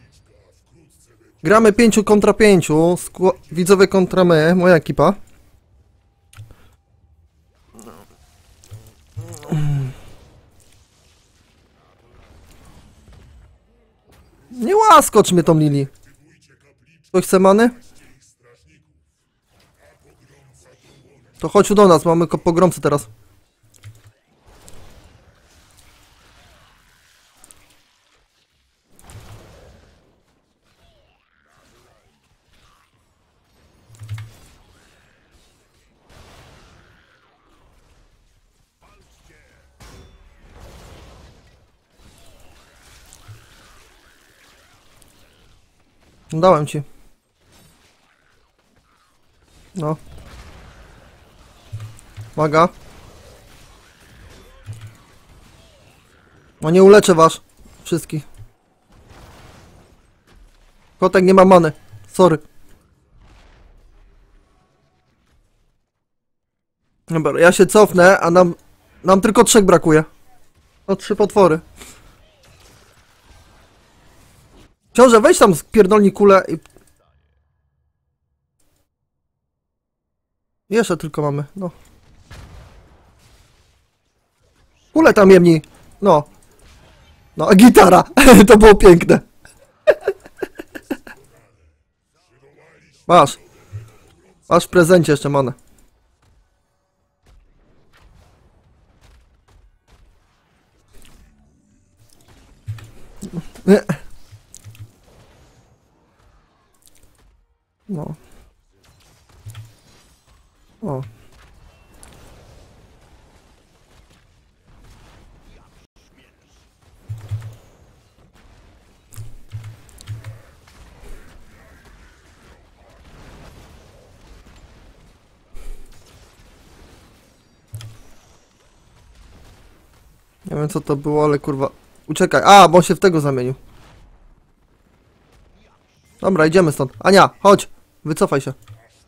Gramy 5 kontra 5. Widzowie kontra my, moja ekipa. Nie łaskocz mnie tą Lili. Ktoś chce many? To chodź do nas, mamy pogromcę teraz. Dałem ci. No. Uwaga. No nie uleczę was. Wszystkich. Kotek nie ma many. Sorry. Dobra, ja się cofnę, a nam tylko 3 brakuje. No 3 potwory. Książę, weź tam spierdolni kulę i... Jeszcze tylko mamy, no. Kulę tam jemni. No. No, a gitara. To było piękne. Masz. Masz w prezencie jeszcze manę. No. O. Nie wiem co to było, ale kurwa... Uciekaj. A, bo on się w tego zamienił. Dobra, idziemy stąd. Ania, chodź. Wycofaj się.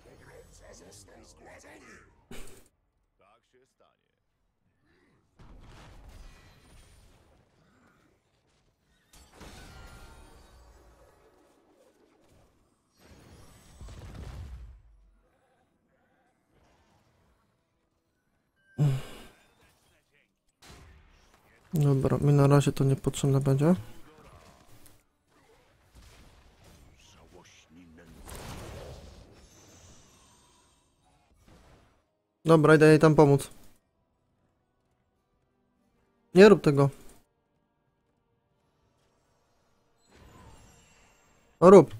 Dobra, mi na razie to niepotrzebne będzie. Dobra, idę jej tam pomóc. Nie rób tego. No rób.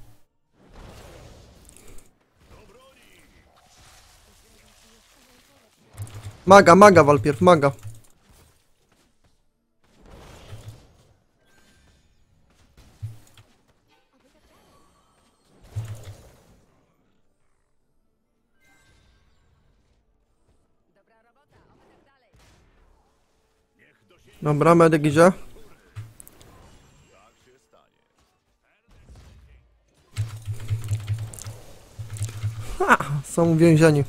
Maga, wal pierw, maga. Dobra, medyk idzie. Ha, są uwięzieni.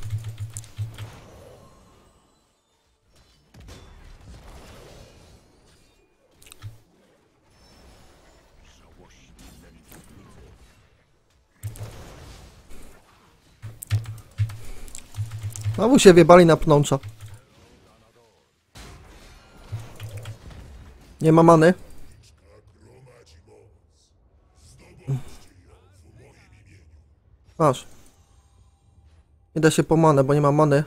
Znowu się wjebali na pnącza. Nie ma many. Masz. Nie da się po manę, bo nie ma many.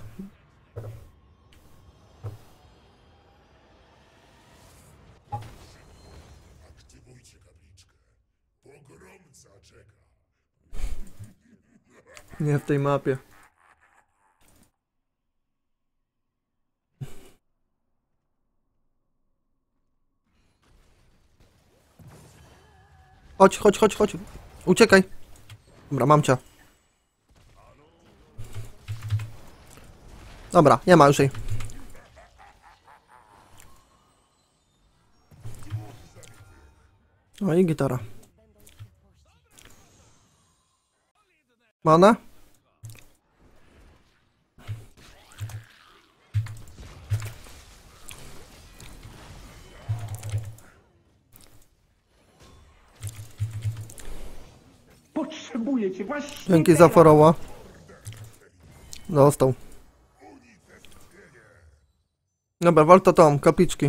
Aktywujcie kapliczkę. Pogromca czeka. Nie w tej mapie. Chodź, chodź, chodź, chodź. Uciekaj. Dobra, mam cię. Dobra, nie ma już jej. No i gitara. Mana? Potrzebuję cię właśnie Dzięki za teraz. foroła. Dostał. Dobra, wal to tą, kapliczki.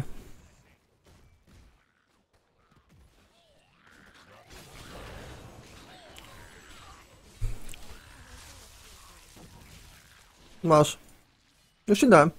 Masz. Już ci dałem.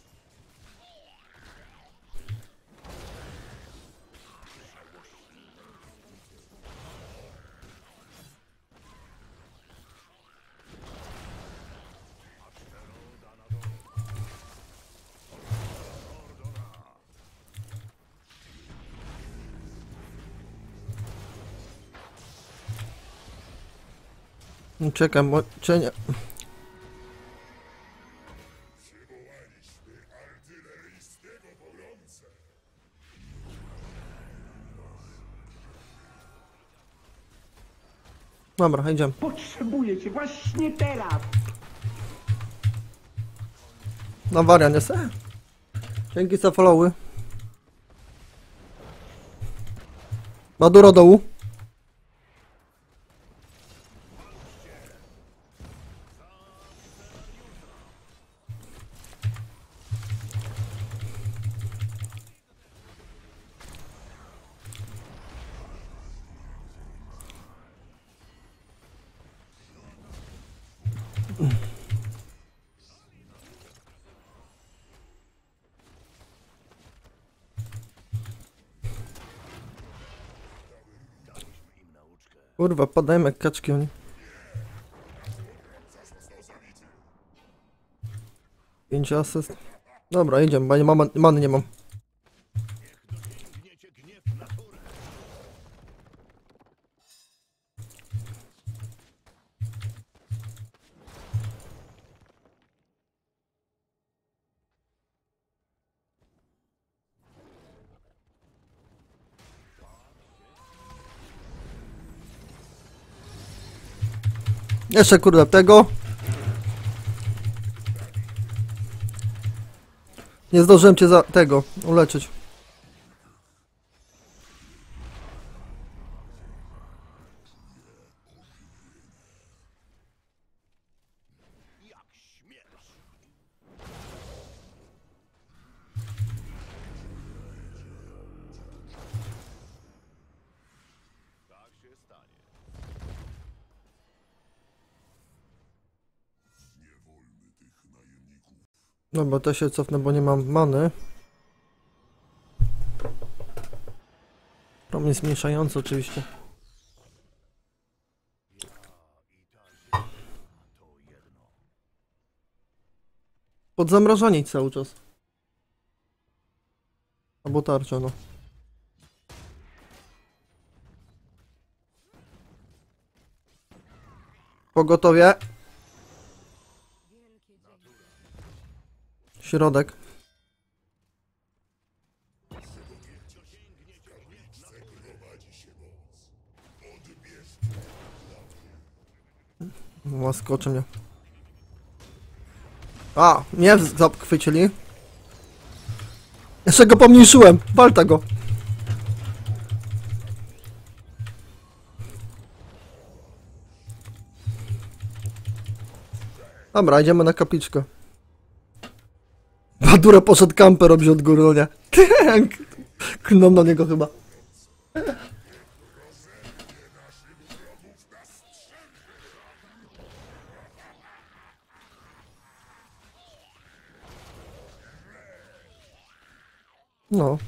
Czekaj, czy nie? Dobra, idziemy. Potrzebuję cię właśnie teraz. Na warian jest. Dzięki za followy. Maduro dołu. Kurwa, podajmy jak kaczki oni. 5 asyst. Dobra, idziemy, bo nie mam, many nie mam. Jeszcze kurde tego. Nie zdążyłem cię za tego uleczyć. No bo to się cofnę, bo nie mam many. Promień zmniejszający oczywiście. Pod zamrażanie cały czas. Albo tarcza, no. Pogotowie. Środek. Łaskoczy mnie. A, mnie zachwycili. Jeszcze go pomniejszyłem. Walta go. Dobra, idziemy na kapliczkę. Badura poszedł kampę robić od góry, no nie? Klną na niego chyba. No.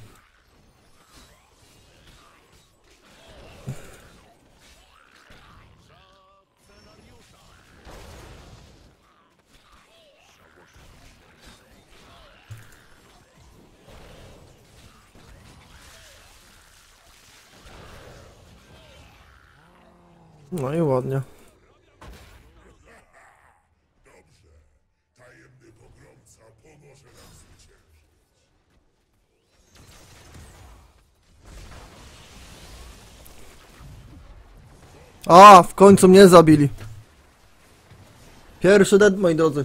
No i ładnie. Tajemny pogromca pomoże nam zwyciężyć. A, w końcu mnie zabili. Pierwszy dead, moi drodzy.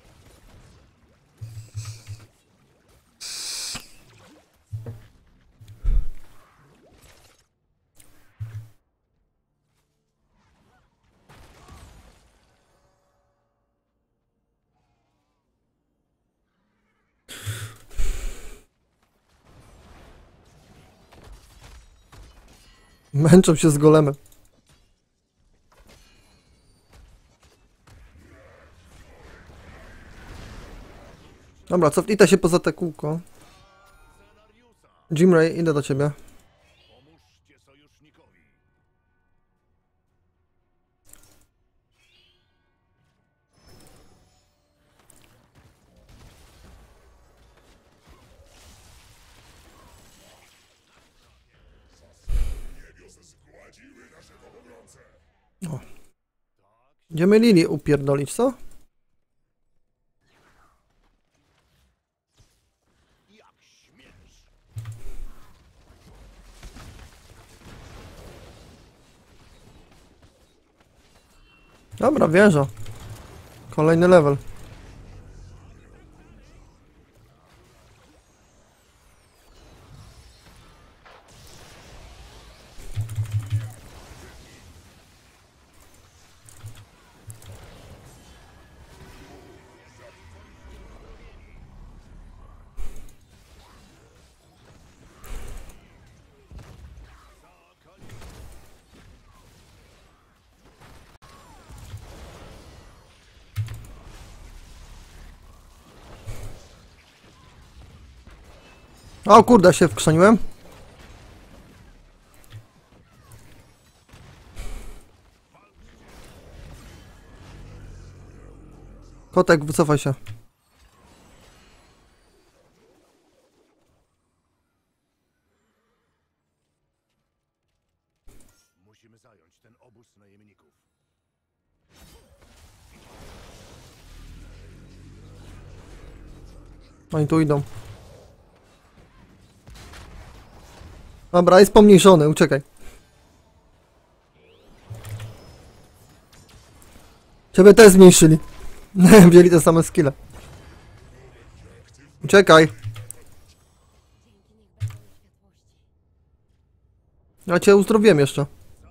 Męczą się z golemem. Dobra, cofnijcie się poza te kółko. Jimray, idę do ciebie. Pomóżcie sojusznikowi. Niebios zgładziły naszego pogromcę. Idziemy Lili upierdolić, co? Jak śmiesz! Dobra, wierzę. Kolejny level. O kurde, się wkrzeniłem. Kotek, wycofaj się. Musimy zająć ten obóz najemników. Oni tu idą. Dobra, jest pomniejszony, uciekaj. Ciebie też zmniejszyli. Wzięli te same skille. Uciekaj. Ja cię uzdrowiłem jeszcze.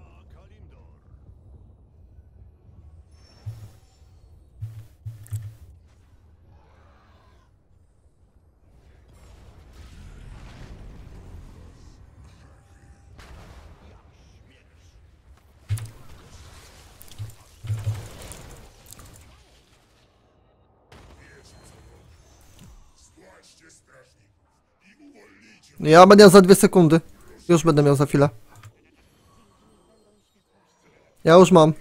Zgłaście strażników i uwolnijcie. Ja będę miał za 2 sekundy. Już będę miał za chwilę. Ja już mam.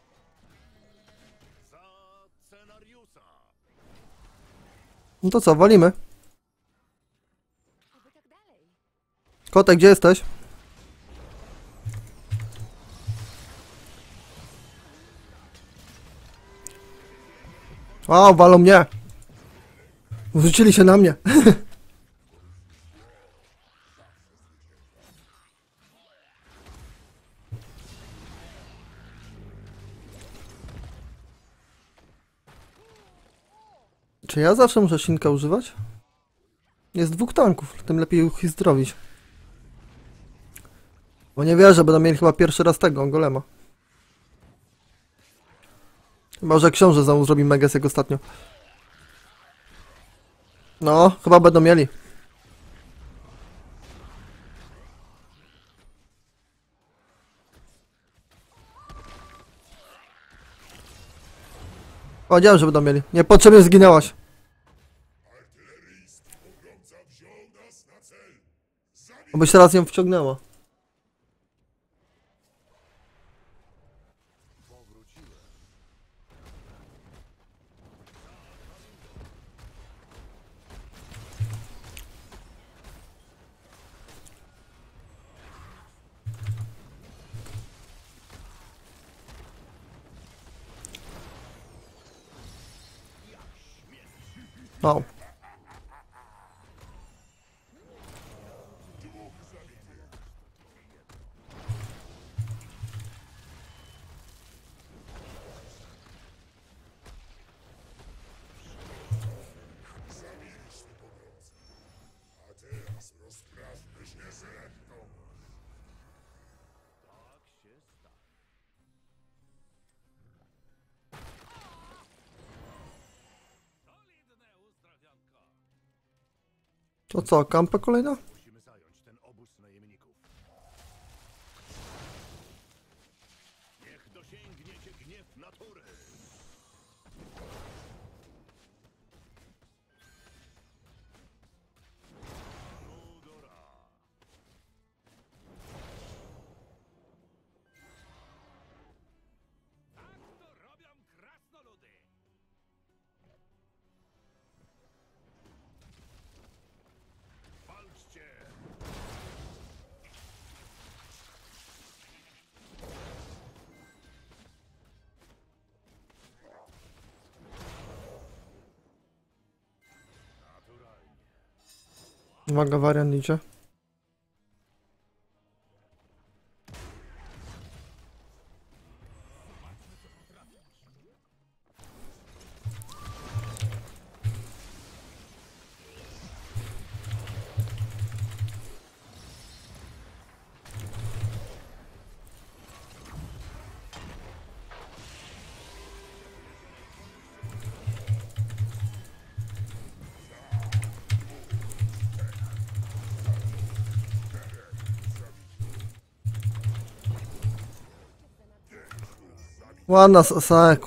Za scenariusza. No to co, walimy. Kotek, gdzie jesteś? O, walą mnie. Wrzucili się na mnie. Czy ja zawsze muszę Shinka używać? Jest 2 tanków, tym lepiej ich zdrowić. Bo nie wierzę, będą mieli chyba pierwszy raz tego golema. Chyba, że książę znowu zrobi Meges jak ostatnio. No, chyba będą mieli. Powiedziałem, że będą mieli. Niepotrzebnie zginęłaś. Artyleryjski pogromca wziął nas na cel. Obyś teraz ją wciągnęła. Wow. To co, kampa kolejna? Musimy zająć ten obóz najemników. Niech dosięgnie cię gniew natury. Nudora. Tak to robią krasnoludy. Walczcie! Naturalnie. Uwaga, wariant idzie. Ładna Saeku.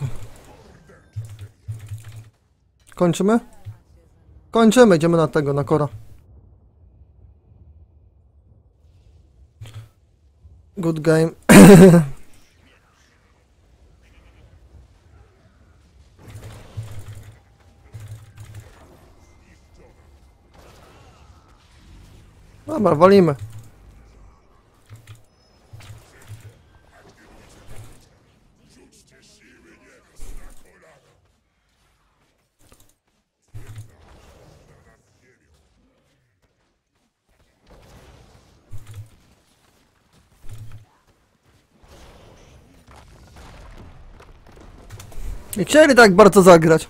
Kończymy? Kończymy, idziemy na tego, na Kora. Good game. Dobra, walimy. Nie chcieli tak bardzo zagrać.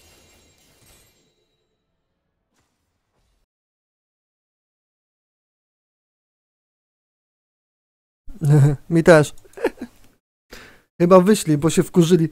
Mi też. Chyba wyszli, bo się wkurzyli.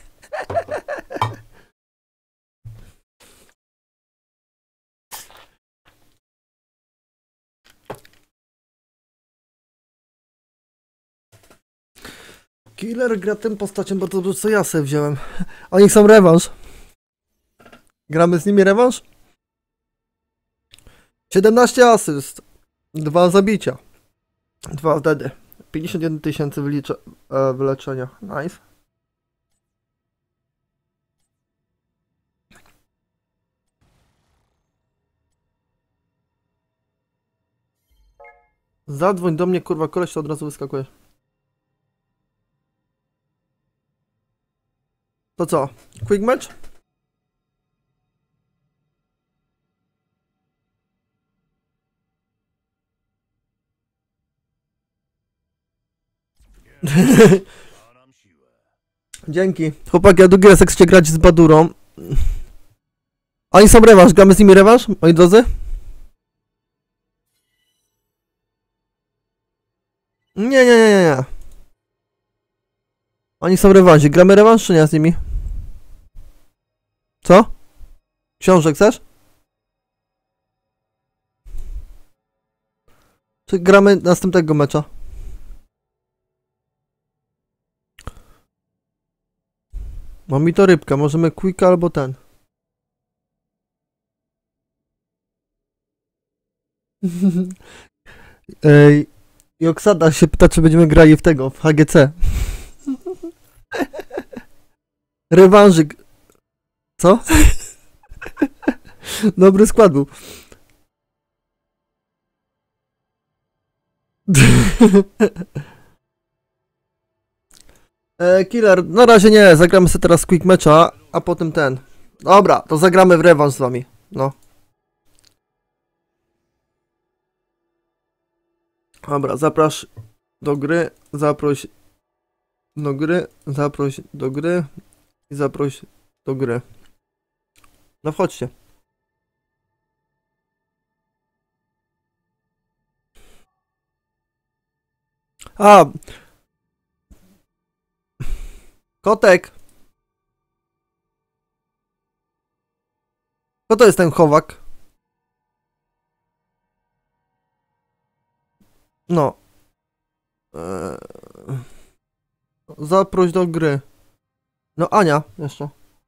Killer gra tym postacią bardzo dobrze, co ja sobie wziąłem. Oni chcą rewanż. Gramy z nimi rewanż? 17 asyst. 2 zabicia. 2 wtedy. 51 tysięcy wyleczenia. Nice. Zadzwoń do mnie, kurwa, koleś, to od razu wyskakuje. To co? Quick match? Da nam siłę. Dzięki. Chłopaki, ja drugi raz jak chcecie grać z Badurą. Oni są rewanż, gramy z nimi rewanż, moi drodzy? Nie. Oni są rewanż, gramy rewanż czy nie z nimi? Co? Książek chcesz? Czy gramy następnego mecza? Mam mi to rybka, możemy quicka albo ten. Ej, i Oksada się pyta, czy będziemy grali w tego, w HGC. Rewanżyk. Co? Dobry skład był. Killer, na razie nie, zagramy sobie teraz quick matcha, a potem ten. Dobra, to zagramy w rewanż z wami. No. Dobra, zaproś do gry, zaproś do gry, zaproś do gry i zaproś do gry. No wchodźcie. A! Kotek! Kto to jest ten chowak? No. Eee... Zaproś do gry. No Ania, jeszcze.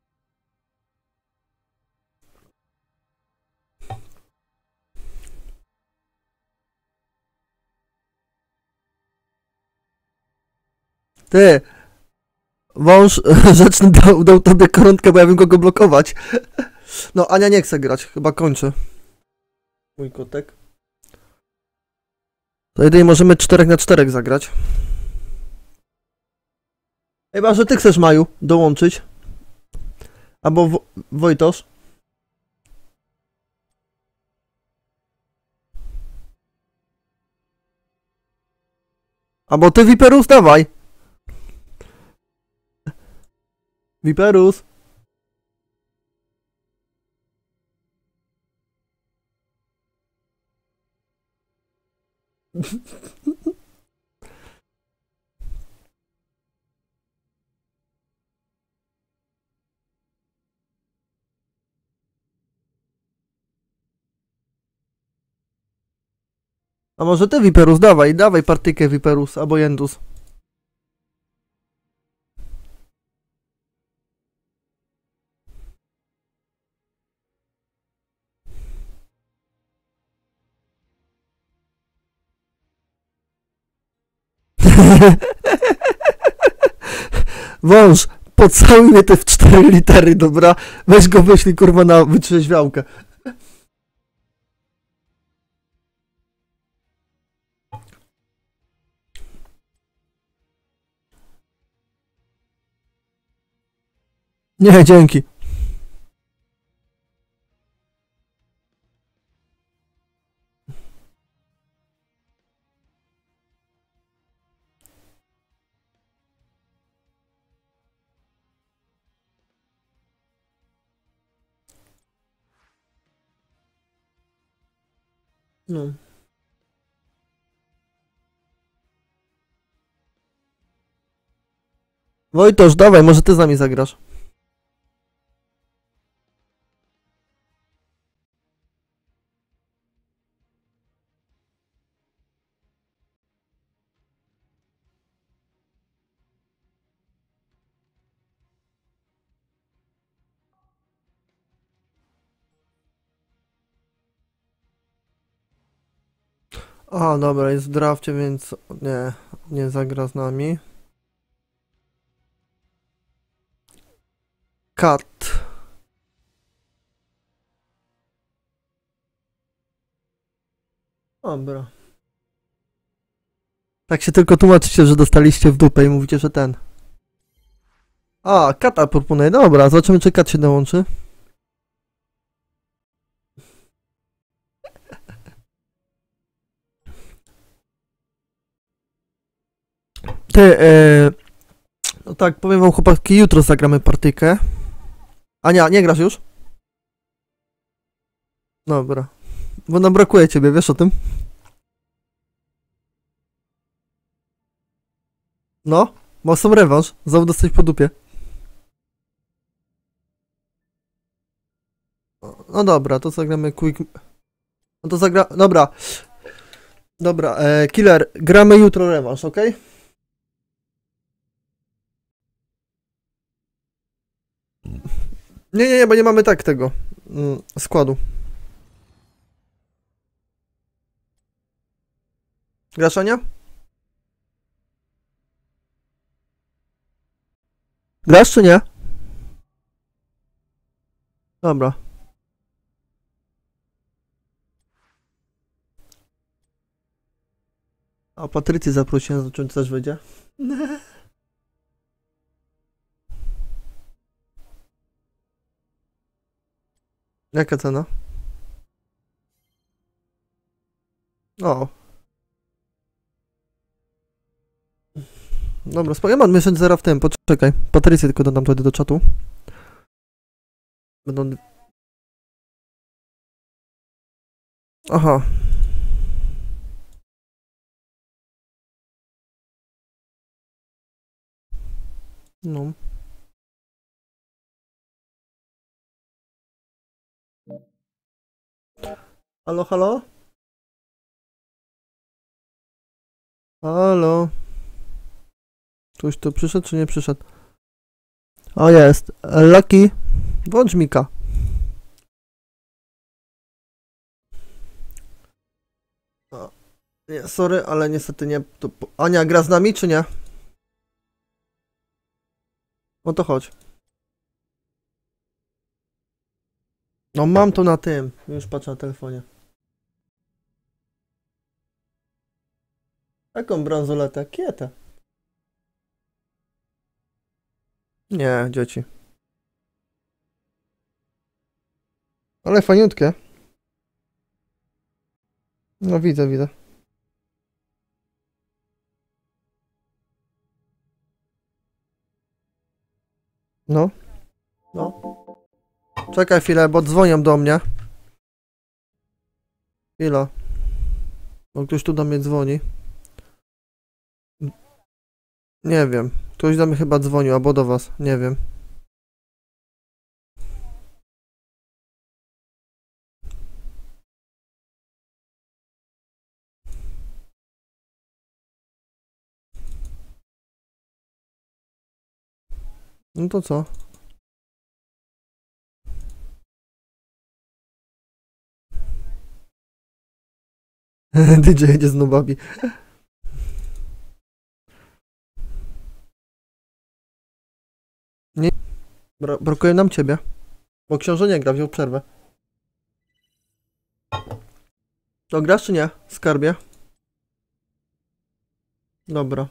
Ty! Wąż rzeczny dał tobie koronkę, bo ja bym go blokować. No Ania nie chce grać, chyba kończy. Mój kotek. To jedynie możemy 4 na 4 zagrać. Chyba, że ty chcesz, Maju, dołączyć. Albo Wojtosz. Albo ty, Viperus, dawaj. Viperus. A może ty, Viperus, dawaj partykę, Viperus, albo Jendus. Wąż, pocałuj mnie te w 4 litery, dobra? Weź go, wyślij, kurwa, na wytrzeźwiałkę. Nie, dzięki. No. Wojtosz, dawaj, może ty z nami zagrasz. A, dobra, jest w drafcie, więc nie zagra z nami. Kat. Dobra. Tak się tylko tłumaczycie, że dostaliście w dupę i mówicie, że ten. A, Kata proponuje. Dobra, zobaczymy, czy Kat się dołączy. Ty, no tak, powiem wam, chłopaki, jutro zagramy partyjkę. Ania, nie grasz już? Dobra. Bo nam brakuje ciebie, wiesz o tym? No, bo są rewanż, znowu dostać po dupie. No dobra, to zagramy quick... No to Dobra. Dobra, Killer, gramy jutro rewanż, okej? Nie, bo nie mamy tak tego składu. Grasz, Ania? Grasz czy nie? Dobra. A Patrycję zaprosiłem, zobaczymy, czy też wyjdzie. Jaka cena? O. Dobra, ja mam Messengera w tym, poczekaj. Patrycję tylko dodam wtedy do czatu. Będą... Aha. No. Halo, halo? Halo? Ktoś tu przyszedł, czy nie przyszedł? O, jest. Lucky. Włącz Mika. O, nie, sorry, ale niestety nie. To... Ania, gra z nami, czy nie? No to chodź. No mam to na tym. Już patrzę na telefonie. Jaką bransoletę? Kietę. Nie, dzieci. Ale fajniutkie. No widzę, widzę. No. No. Czekaj chwilę, bo dzwonią do mnie. Chwila. Bo ktoś tu do mnie dzwoni. Nie wiem. Ktoś do mnie chyba dzwonił, albo do was. Nie wiem. No to co? DJ jedzie z nubami. Nie. Brakuje nam ciebie. Bo książę nie gra, wziął przerwę. To grasz czy nie? Skarbie? Dobra.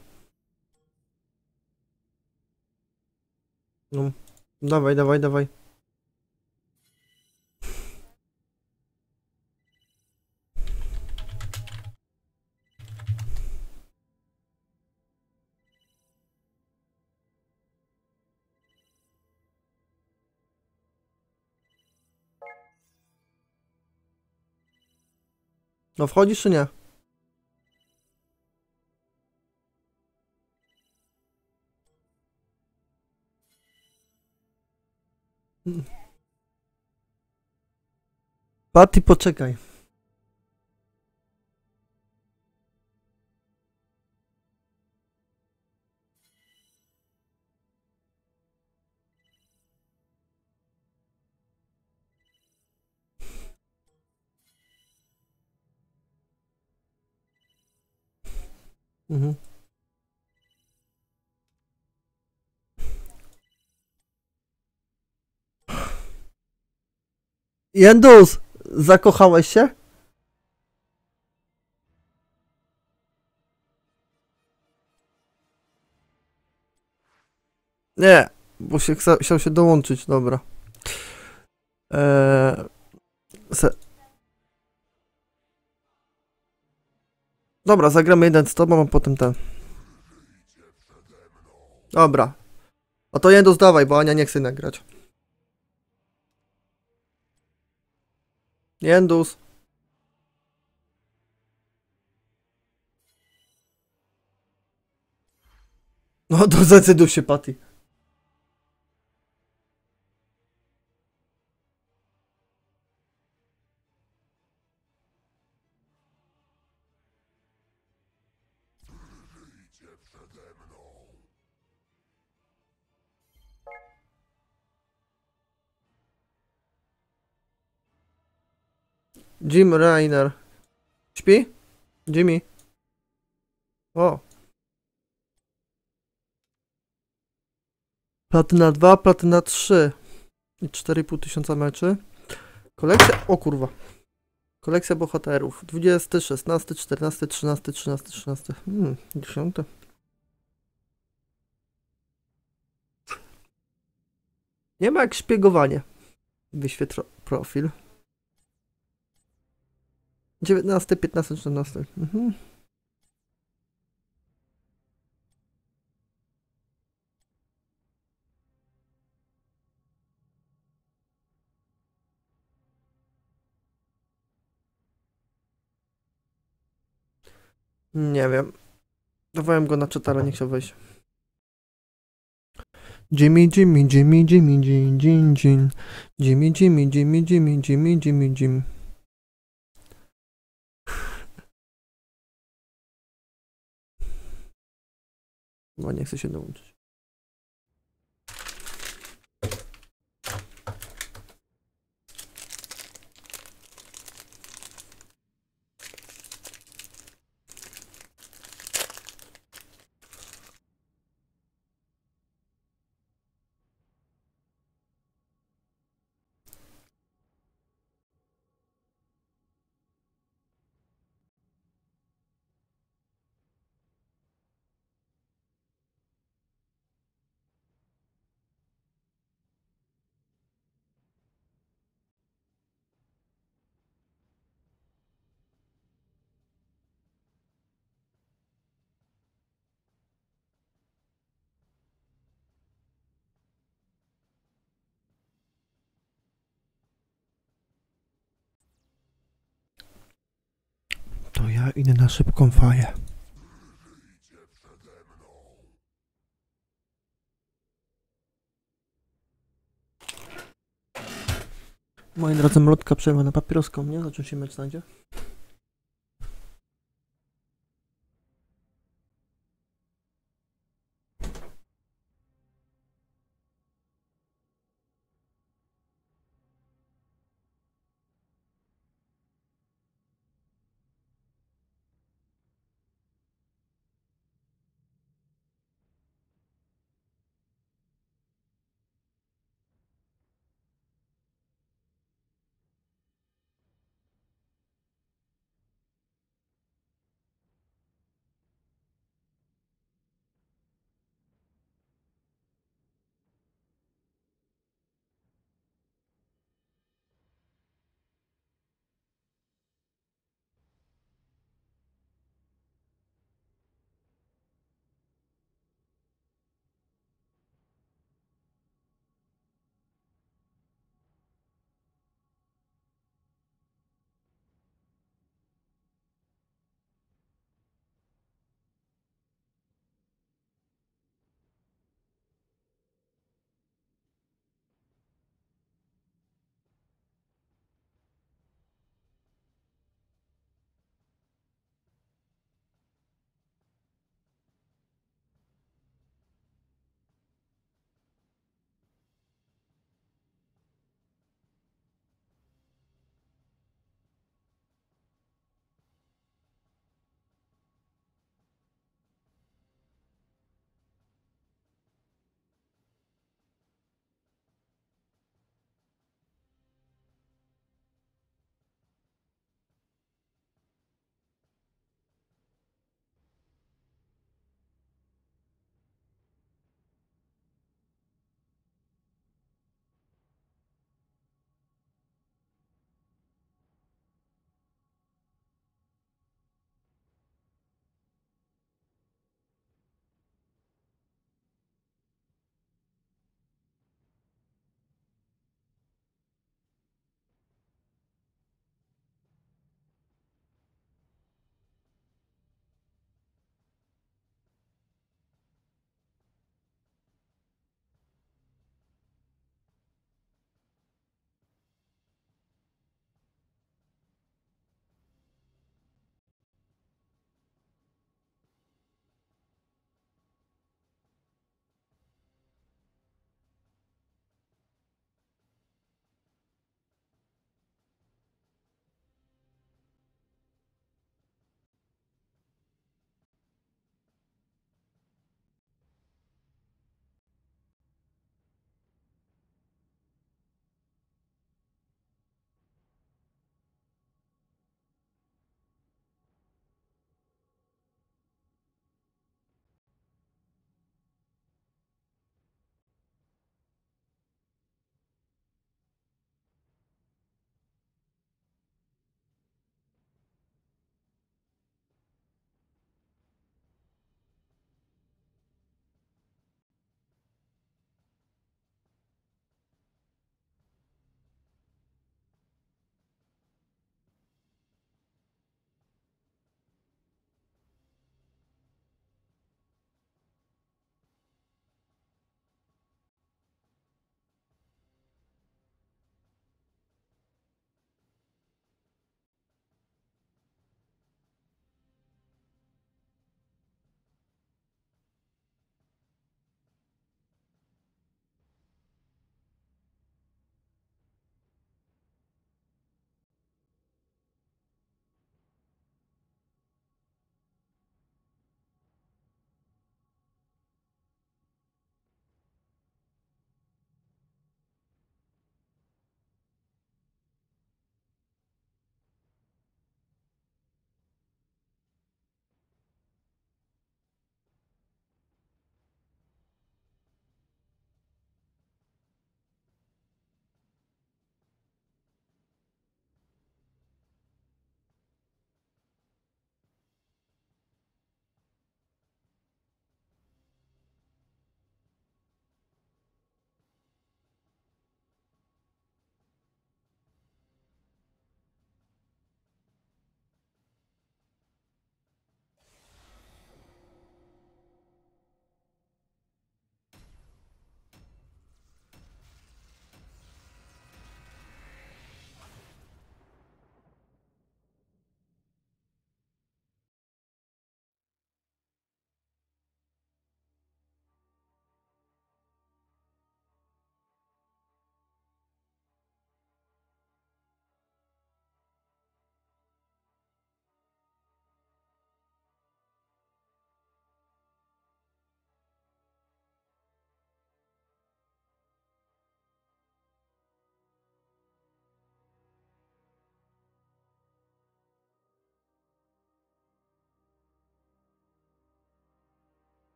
No. Dawaj, dawaj, dawaj. No wchodzisz czy nie? Patty, poczekaj. Mhm. Jendus, zakochałeś się? Nie, bo się chciał się dołączyć, dobra. Se... Dobra, zagramy jeden z tobą, a potem ten. Dobra. A to Jendus dawaj, bo Ania nie chce nagrać. Jendus. No to zdecyduj się, Patty. Jim Rainer. Śpi? Jimmy. O. Platyna 2, platyna 3. I 4,5 tysiąca meczy. Kolekcja... O kurwa. Kolekcja bohaterów. 20, 16, 14, 13, 13, 13. 10. Nie ma jak szpiegowanie. Wyświetla profil. 19, 15, 14. Mhm. Nie wiem. Dawałem go na czat, ale nie chciał wejść. Jimmy, Jimmy, Jimmy, Jimmy, Jim, Jim, Jim. Jimmy, Jimmy, Jimmy, Jimmy, Jimmy, Jimmy, Jim. Bo nie chcę się dołączyć. To ja idę na szybką faję. Moi drodzy, mlotka przerwa na papieroską, nie? Zaczął się mecz znajdzie.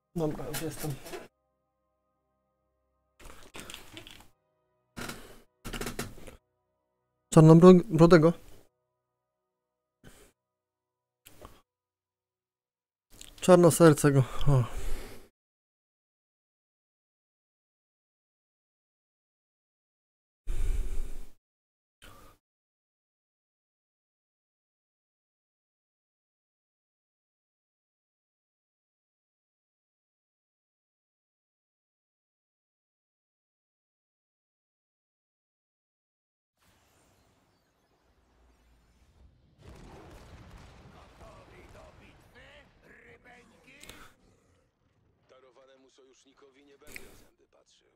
Dobra, już jestem. Czarnobrodego. Czarnosercego. O. Darowanemu sojusznikowi nie będę w zęby patrzył.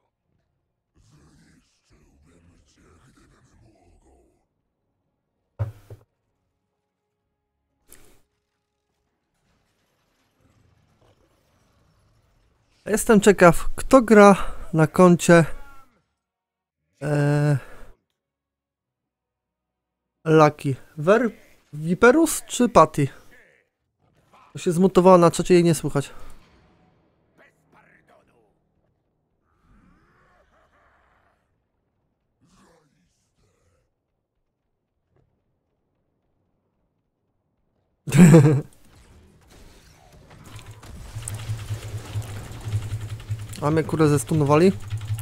Jestem ciekaw, kto gra na koncie Lucky. Viperus czy Patty? To się zmutowała na czacie, jej nie słychać. A mnie kurde zestunowali.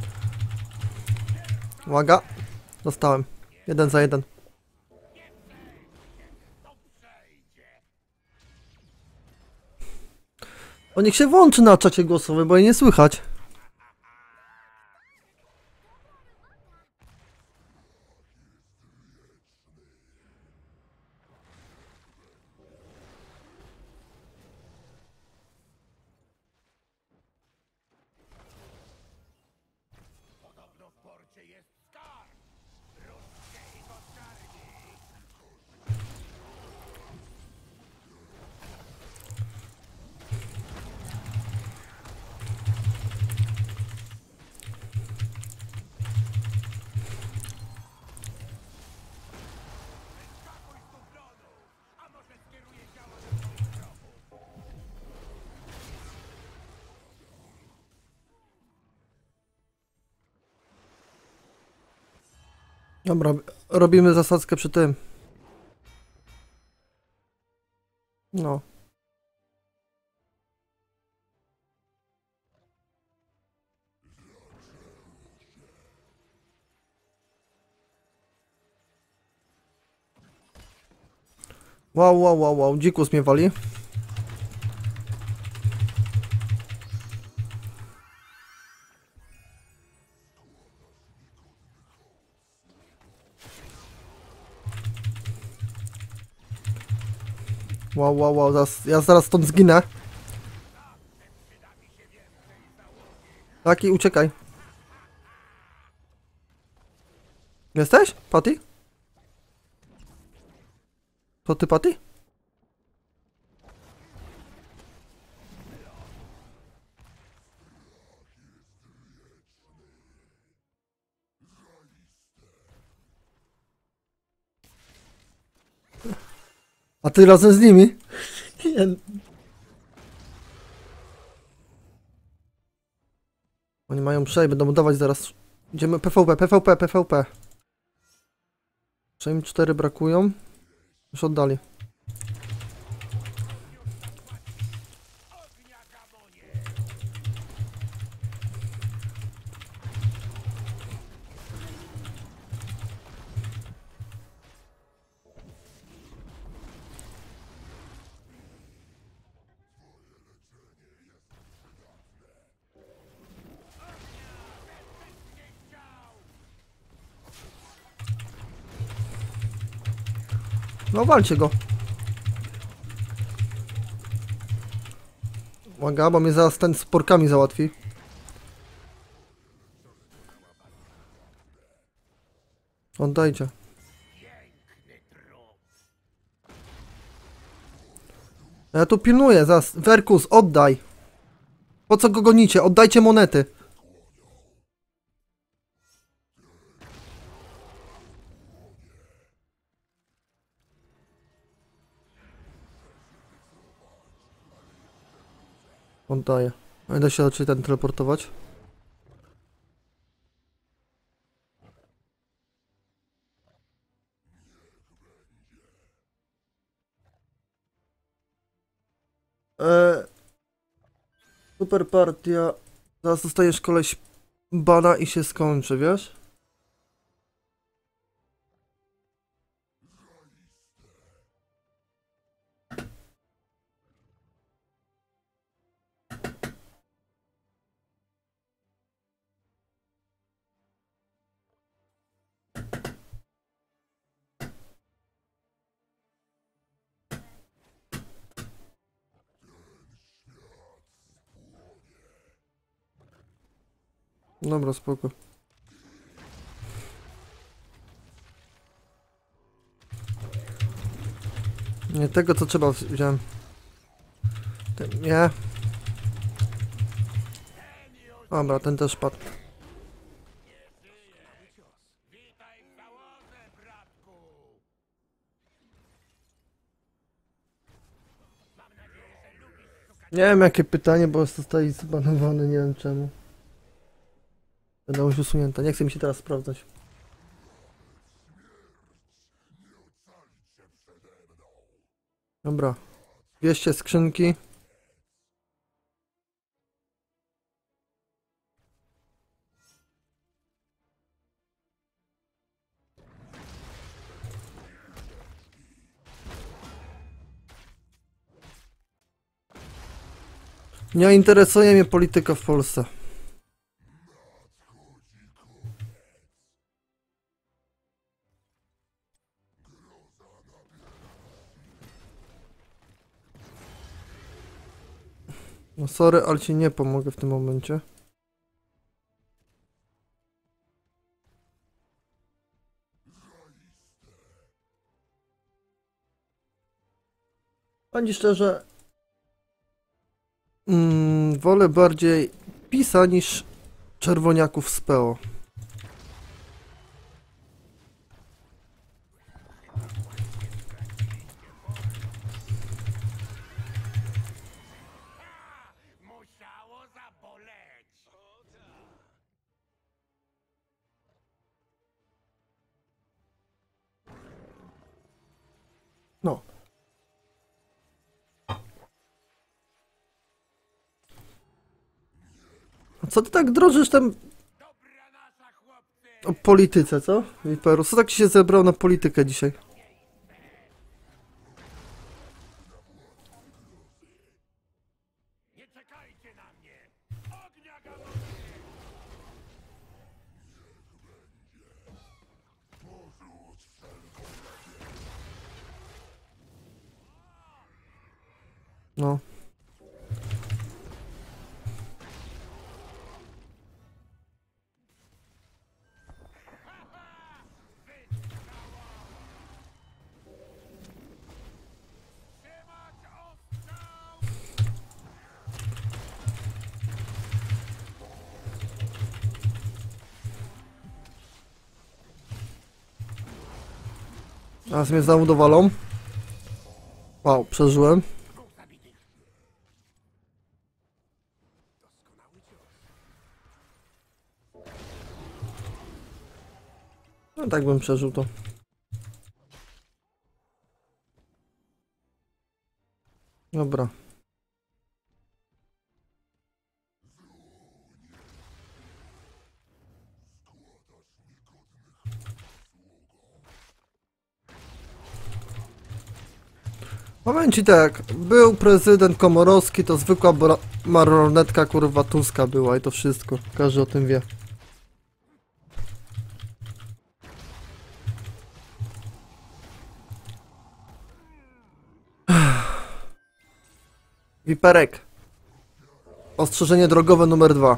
Uwaga. Dostałem. 1 za 1. O, niech się włączy na czacie głosowym, bo jej nie słychać. Dobra, robimy zasadzkę przy tym. No. Wow, dzikus mnie wali. Wow, ja zaraz stąd zginę. Taki, uciekaj. Jesteś? Patty? To ty, Patty? A ty razem z nimi? Oni mają przejść, będą dawać zaraz. Idziemy PvP. Jeszcze im 4 brakują. Już oddali. No walcie go. Uwaga, bo mnie zaraz ten z porkami załatwi. Oddajcie. Ja tu pilnuję, zaraz. Werkus, oddaj. Po co go gonicie? Oddajcie monety. Oddaję. Będę się raczej ten teleportować. Super partia. Zaraz dostajesz koleś bana i się skończy, wiesz? Dobra, spoko. Nie tego, co trzeba wziąłem. Nie. Dobra, ten też padł. Nie wiem jakie pytanie, bo zostaje zbanowany, nie wiem czemu. Będę już usunięte, nie chce mi się teraz sprawdzać. Dobra. Bierzcie skrzynki. Nie interesuje mnie polityka w Polsce. No sorry, ale ci nie pomogę w tym momencie. Powiem szczerze, wolę bardziej PiS-a niż czerwoniaków z PO. Musiało zaboleć! No. A co ty tak drożysz tam o polityce, co? Wiperu, co tak się zebrał na politykę dzisiaj? Nie czekajcie na mnie! Ognia galopu! No. Teraz mnie znowu dowalą. Wow, przeżyłem. No tak bym przeżył to. Dobra. Powiem ci tak, był prezydent Komorowski, to zwykła marionetka kurwa Tuska była i to wszystko. Każdy o tym wie. Wiperek. Ostrzeżenie drogowe numer 2.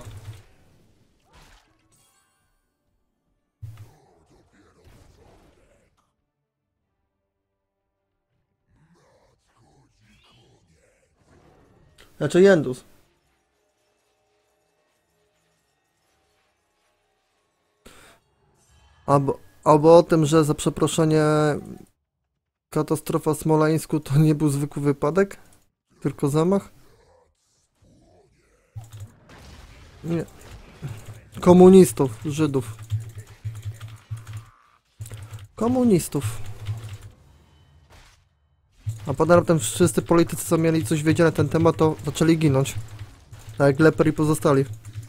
Znaczy Jendus. Albo o tym, że za przeproszenie katastrofa w Smoleńsku to nie był zwykły wypadek, tylko zamach. Nie. Komunistów, Żydów. Komunistów. A potem wszyscy politycy, co mieli coś wiedzieć na ten temat, to zaczęli ginąć. Tak jak Leper i pozostali.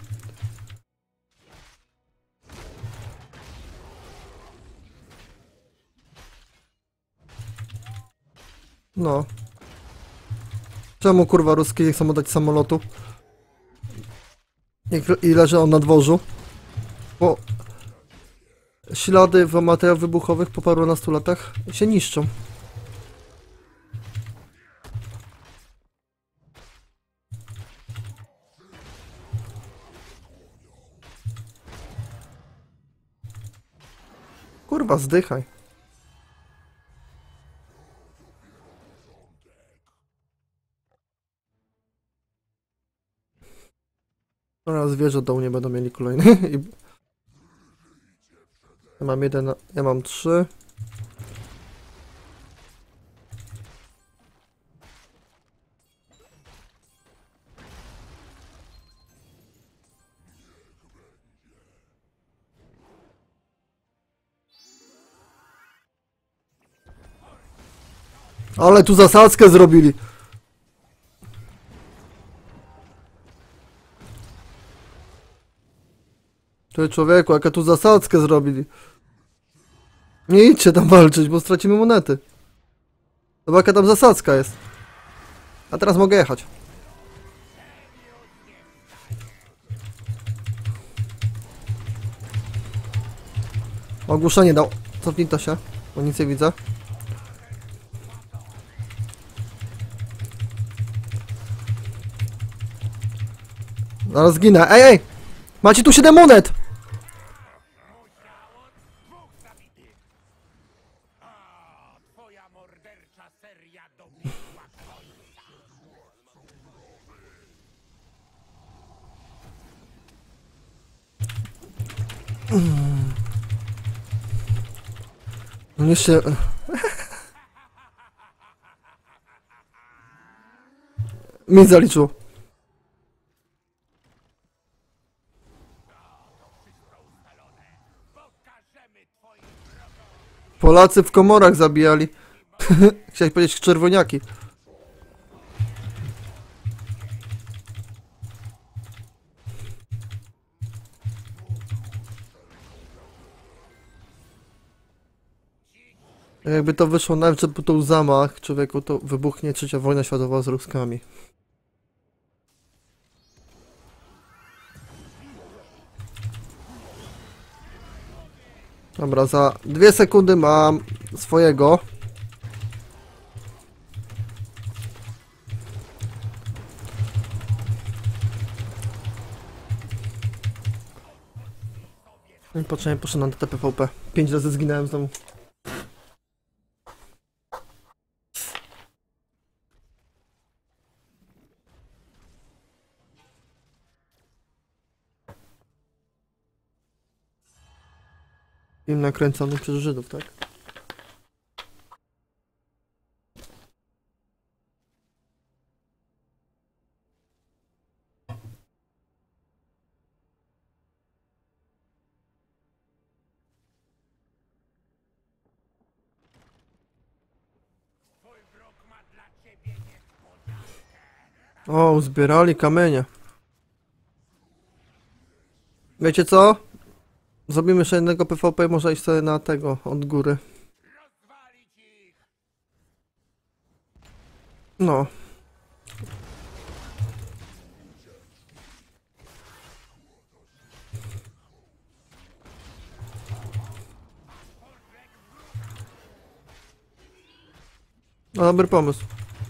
No. Czemu kurwa ruskie nie chcą oddać samolotu? I leży on na dworzu? Bo ślady w materiałach wybuchowych po parunastu latach się niszczą. Kurwa, zdychaj. Teraz zwierzę dołu nie będą mieli kolejny. Ja mam jeden, ja mam 3. Ale tu zasadzkę zrobili. Ty człowieku, jaką tu zasadzkę zrobili. Nie idźcie tam walczyć, bo stracimy monety. Zobacz, jaka tam zasadzka jest. A teraz mogę jechać. Ogłuszenie dał. Cofnij to się, bo nic nie widzę. Zaraz zginę. Ej, ej! Macie tu 7 monet! Twoja mordercza seria dobiegła końca. No jeszcze... Mi zaliczyło. Polacy w komorach zabijali. Chciałeś powiedzieć czerwoniaki. Jakby to wyszło nawet, że był to zamach, człowieku, to wybuchnie trzecia wojna światowa z Ruskami. Dobra, za 2 sekundy mam swojego. I poczekaj, poszedłem na TPVP. 5 razy zginąłem znowu. Film nakręcony przez Żydów, tak? Twój wróg ma dla ciebie niespodziankę. O, uzbierali kamienie. Wiecie co? Zrobimy jeszcze jednego PvP i może iść sobie na tego, od góry. Rozwalić ich! No. No, dobry pomysł.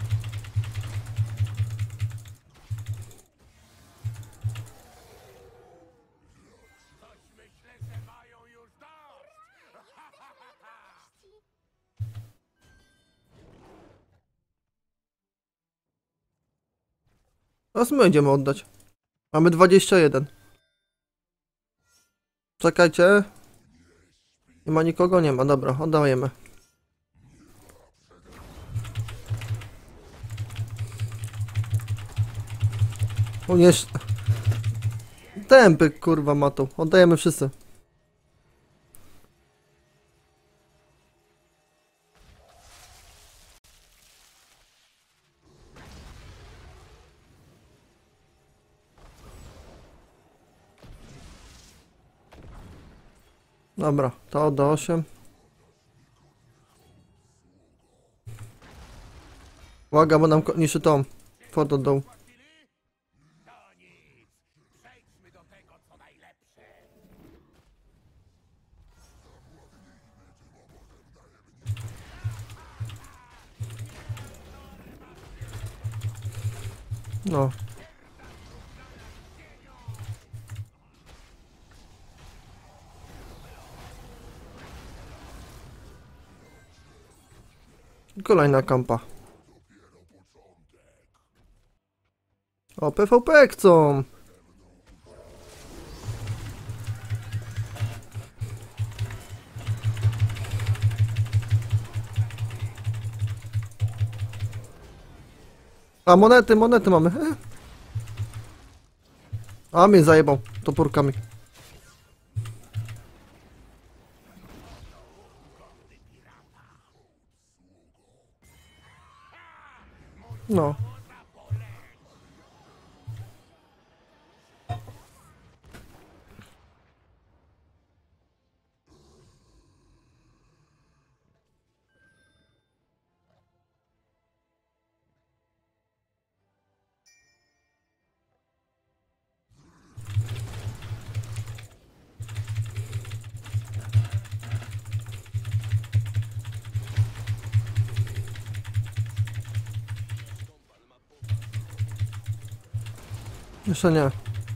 Myślę, że mają już dość! Teraz my będziemy oddać. Mamy 21. Czekajcie. Nie ma nikogo? Nie ma, dobra, oddajemy. O nie. Tępy, kurwa, ma tu. Oddajemy wszyscy. Dobra, to do 8. Uwaga, bo nam niszczy tą. Fort od dołu. No. Kolejna kampa. O, PvP chcą. A monety mamy. A mnie zajebał toporkami. No. Jeszcze nie.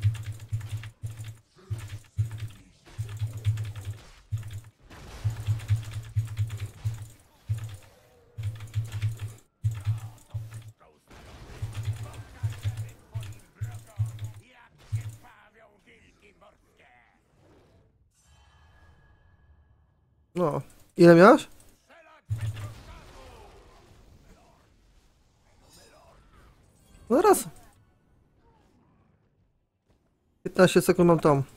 No. Ile miałeś? No raz. 15 sekund mam tam.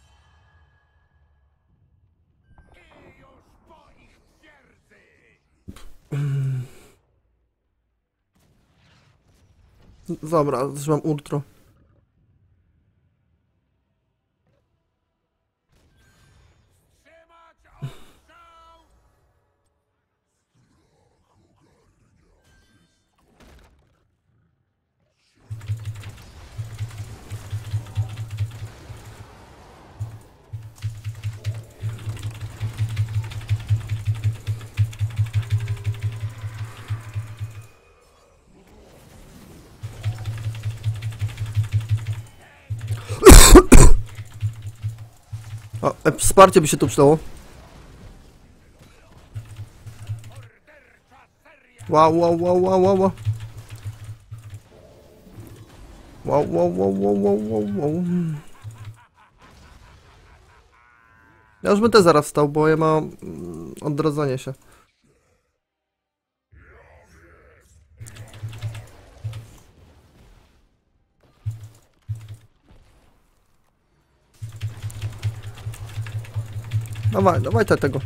Dobra, trzymam ultra. O, wsparcie by się tu przydało. Wow. Wow. Ja już bym też zaraz wstał, bo ja mam odrodzenie się. Dawaj tego.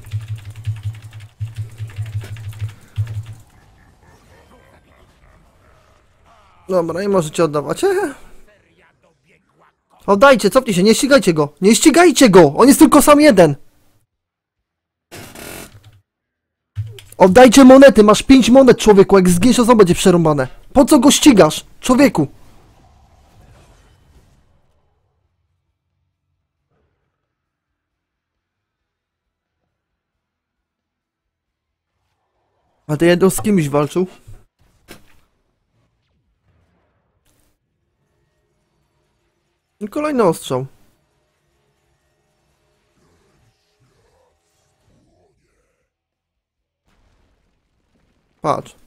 Dobra, nie możecie oddawać. Oddajcie, cofnij się, nie ścigajcie go! Nie ścigajcie go! On jest tylko sam jeden! Oddajcie monety, masz 5 monet, człowieku, jak zginiesz, to będzie przerąbane. Po co go ścigasz, człowieku? A ty jeden z kimś walczył? I kolejny ostrzał. Patrz.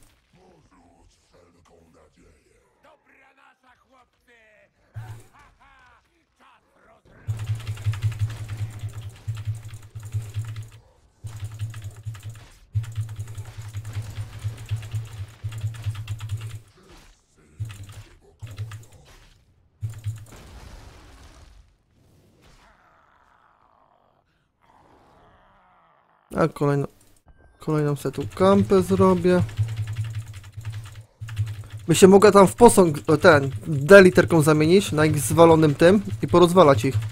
A kolejną setu kampę zrobię. By się mogła tam w posąg, D literką zamienić na ich zwalonym tym i porozwalać ich.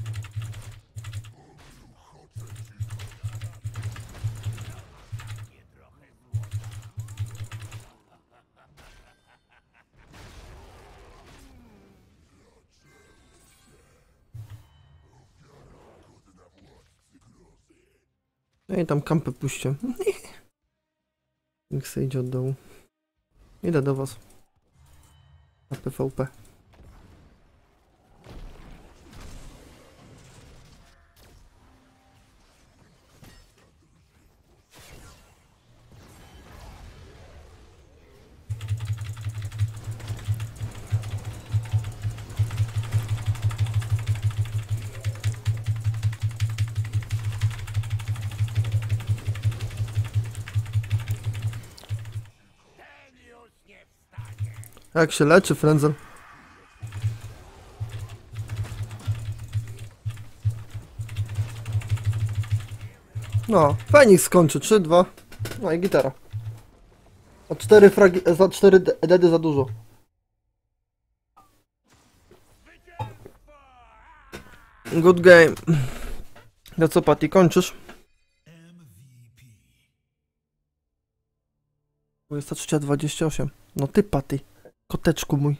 No i tam kampę puśćcie. Niech se idzie od dołu. Idę do was. Na PvP. Jak się leczy, Frenzel? No, Feniks skończy, 3-2. No i gitara. O 4 fragi, za 4 dedy za dużo. Good game. No co, Patty, kończysz? 23:28. No ty, Patty. Koteczku mój.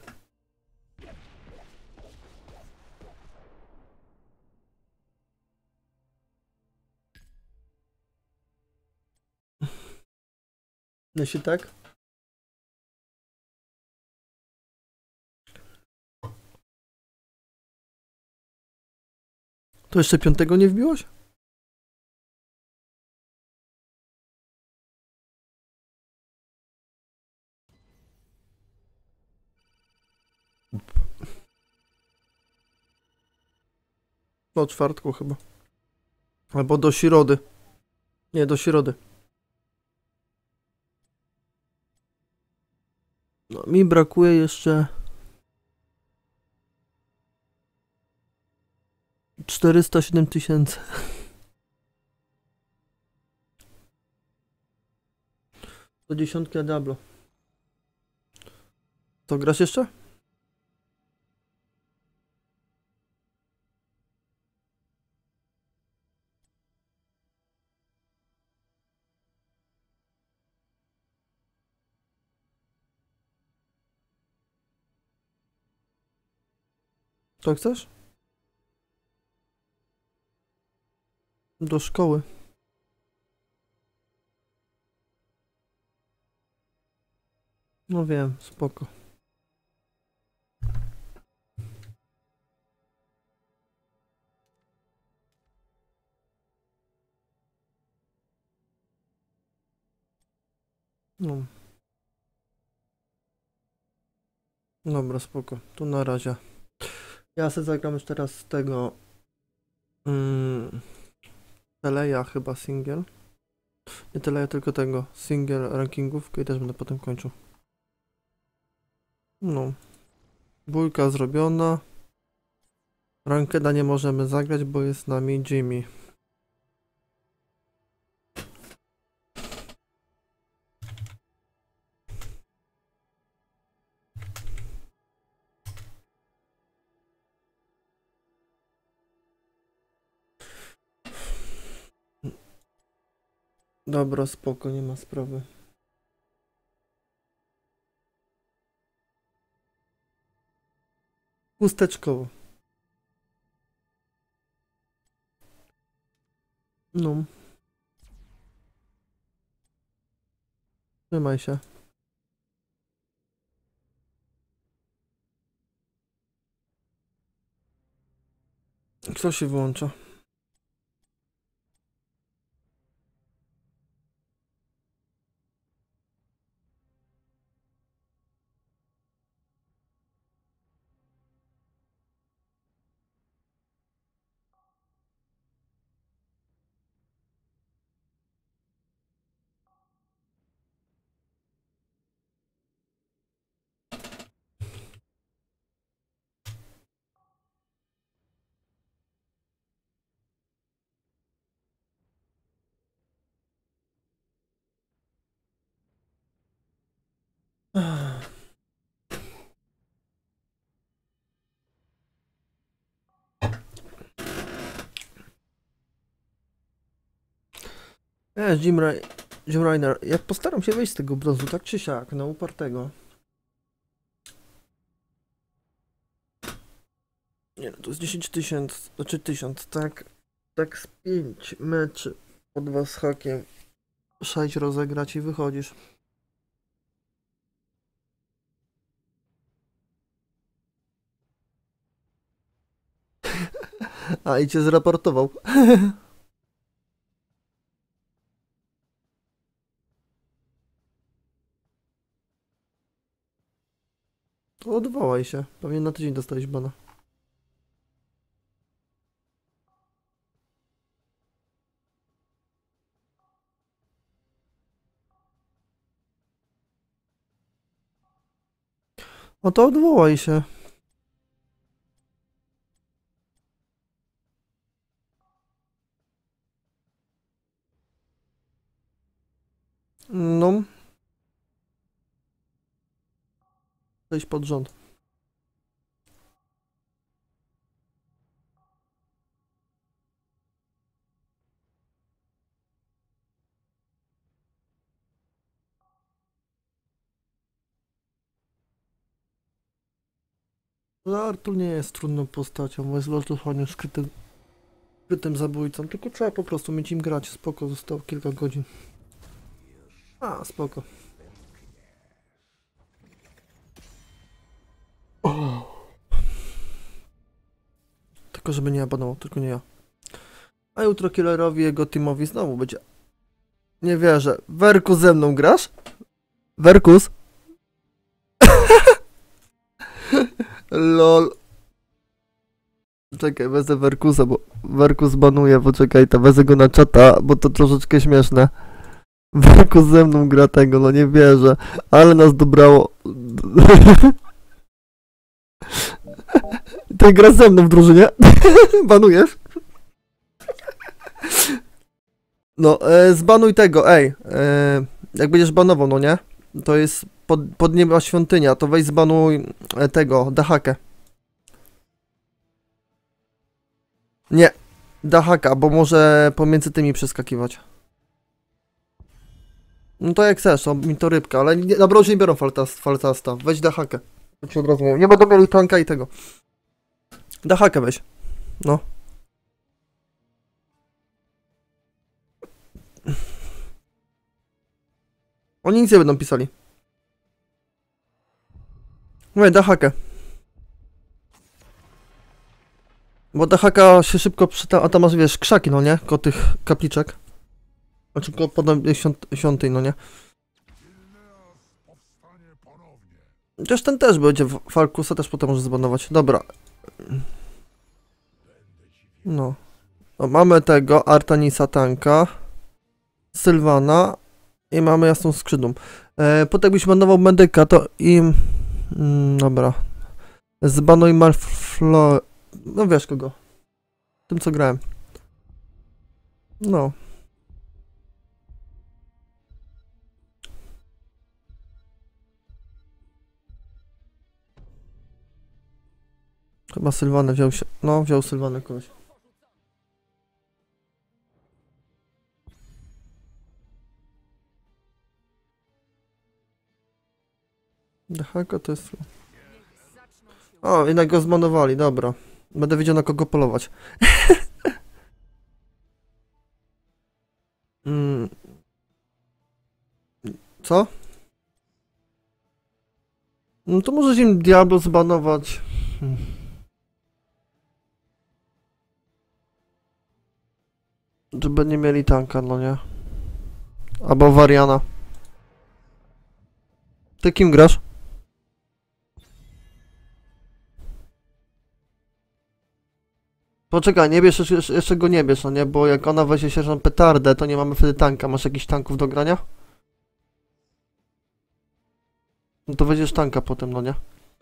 Jeśli tak? To jeszcze 5 nie wbiłeś? Do czwartku chyba. Albo do środy. Nie, do środy. No, mi brakuje jeszcze 407 000. Do 10 Diablo. To grasz jeszcze? To chcesz? Do szkoły. No wiem, spoko. No. Dobra, spoko. Tu na razie. Ja sobie zagram już teraz z tego Teleja chyba single. Nie Teleja, tylko tego single rankingówkę i też będę potem kończył. No. Bójka zrobiona. Rankeda nie możemy zagrać, bo jest z nami Jimmy. Dobra, spoko, nie ma sprawy. Chusteczkowo. No. Trzymaj się. Kto się wyłącza? Jim Rainer. Ja postaram się wyjść z tego brązu, tak czy siak, no upartego. Nie no, to jest 10 000, znaczy 1000, tak. Tak z 5 meczy po 2 z hakiem. 6 rozegrać i wychodzisz. A i cię zraportował. To odwołaj się. Pewnie na tydzień dostałeś bana. No to odwołaj się. No. 6 pod rząd. No, Artur nie jest trudną postacią, bo jest losowaniem skrytym zabójcą, tylko trzeba po prostu mieć im grać. Spoko, zostało kilka godzin. A, spoko. Tylko żeby nie abanował, tylko nie ja. A jutro Killerowi i jego teamowi znowu będzie... Nie wierzę. Werkus ze mną grasz? Werkus? Lol. Czekaj, wezmę Werkusa, bo Werkus banuje, poczekaj, to wezmę go na czata, bo to troszeczkę śmieszne. Werkus ze mną gra tego, no nie wierzę. Ale nas dobrało. Ty grasz ze mną w drużynie? Banujesz? No, zbanuj tego, ej. Jak będziesz banował, no nie? To jest pod nieba świątynia, to weź zbanuj tego, Dahakę. Nie, Dahaka, bo może pomiędzy tymi przeskakiwać. No to jak chcesz, to mi to rybka, ale nie, na brodzie nie biorą faltasta. Weź Dahakę. To ci od razu mówię. Nie będą mieli tanka i tego. Dahakę weź. No. Oni nic nie będą pisali. Mówię, Dahakę. Bo Dahaka się szybko przyda, a tam masz, wiesz, krzaki, no nie? Koło tych kapliczek. Znaczy koło podobnych świątyń, no nie? Powstanie ponownie. Chociaż ten też będzie, Falkusa też potem może zbanować. Dobra. No. O, mamy tego, Artanisa tanka. Sylwana. I mamy jasną skrzydłą. Potem jakbyś banował medyka, to im... dobra. Zbanuj Malflo... No wiesz kogo. Tym co grałem. No. Chyba Sylwanę wziął się... No, wziął Sylwanę kogoś. Dehaka to jest... O, jednak go zbanowali, dobra. Będę wiedział na kogo polować. Co? No to możesz im Diablo zbanować. Żeby nie mieli tanka, no nie? Albo Wariana. Ty kim grasz? Poczekaj, nie bierz, jeszcze go nie bierz, no nie? Bo jak ona weźmie sierżant petardę, to nie mamy wtedy tanka. Masz jakiś tanków do grania? No to weźmiesz tanka potem, no nie?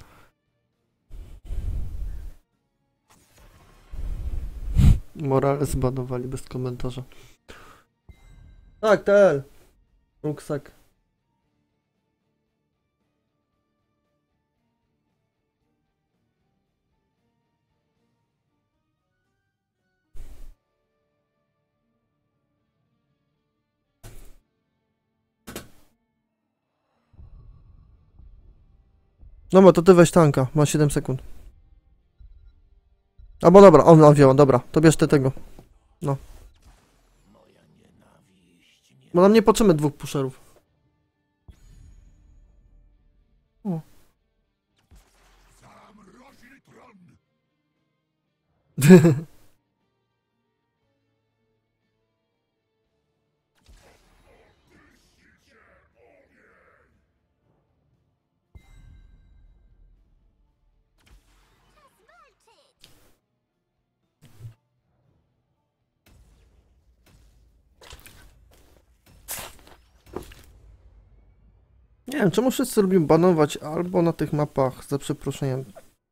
Morale zbanowali bez komentarza. Tak, TL. Uksak. Dobra, to ty weź tanka, ma 7 sekund. Albo dobra, ona wzięła, dobra, to bierz ty tego. No. Bo nam nie potrzebny 2 pusherów. O. Nie wiem, czemu wszyscy lubią banować albo na tych mapach, za przeproszeniem,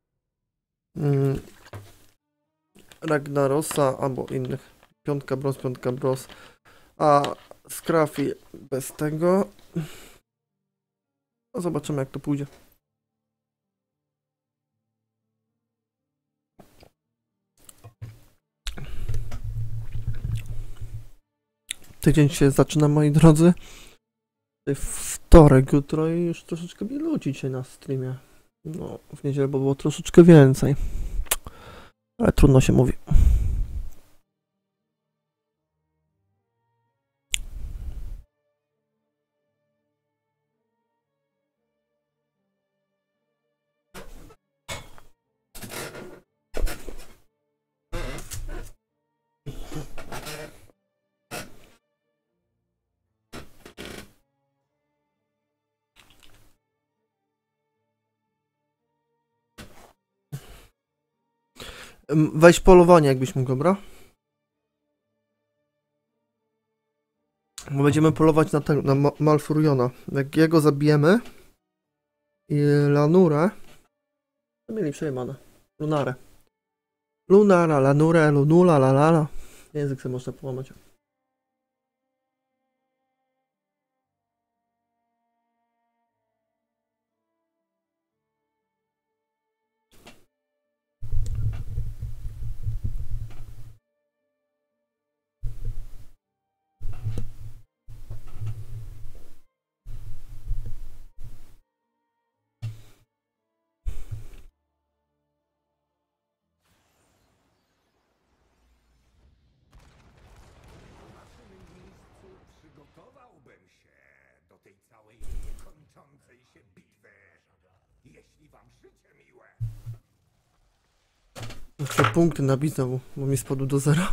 Ragnarosa albo innych. Piątka bros, a Scruffy bez tego. No zobaczymy jak to pójdzie. Tydzień się zaczyna, moi drodzy. Wtorek, jutro i już troszeczkę mniej ludzi dzisiaj na streamie. No, w niedzielę było troszeczkę więcej. Ale trudno się mówi. Weź polowanie, jakbyś mógł, dobra? Bo będziemy polować na tego, na Malfuriona. Jak jego zabijemy i Lanurę, to mieli przejebane. Lunarę. Lunara, Lanurę, Lunula, Lalala. Język sobie można połamać. Przygotowałbym się do tej całej niekończącej się bitwy, jeśli wam życie miłe. Jeszcze punkty nabić znowu, bo mi spadł do zera.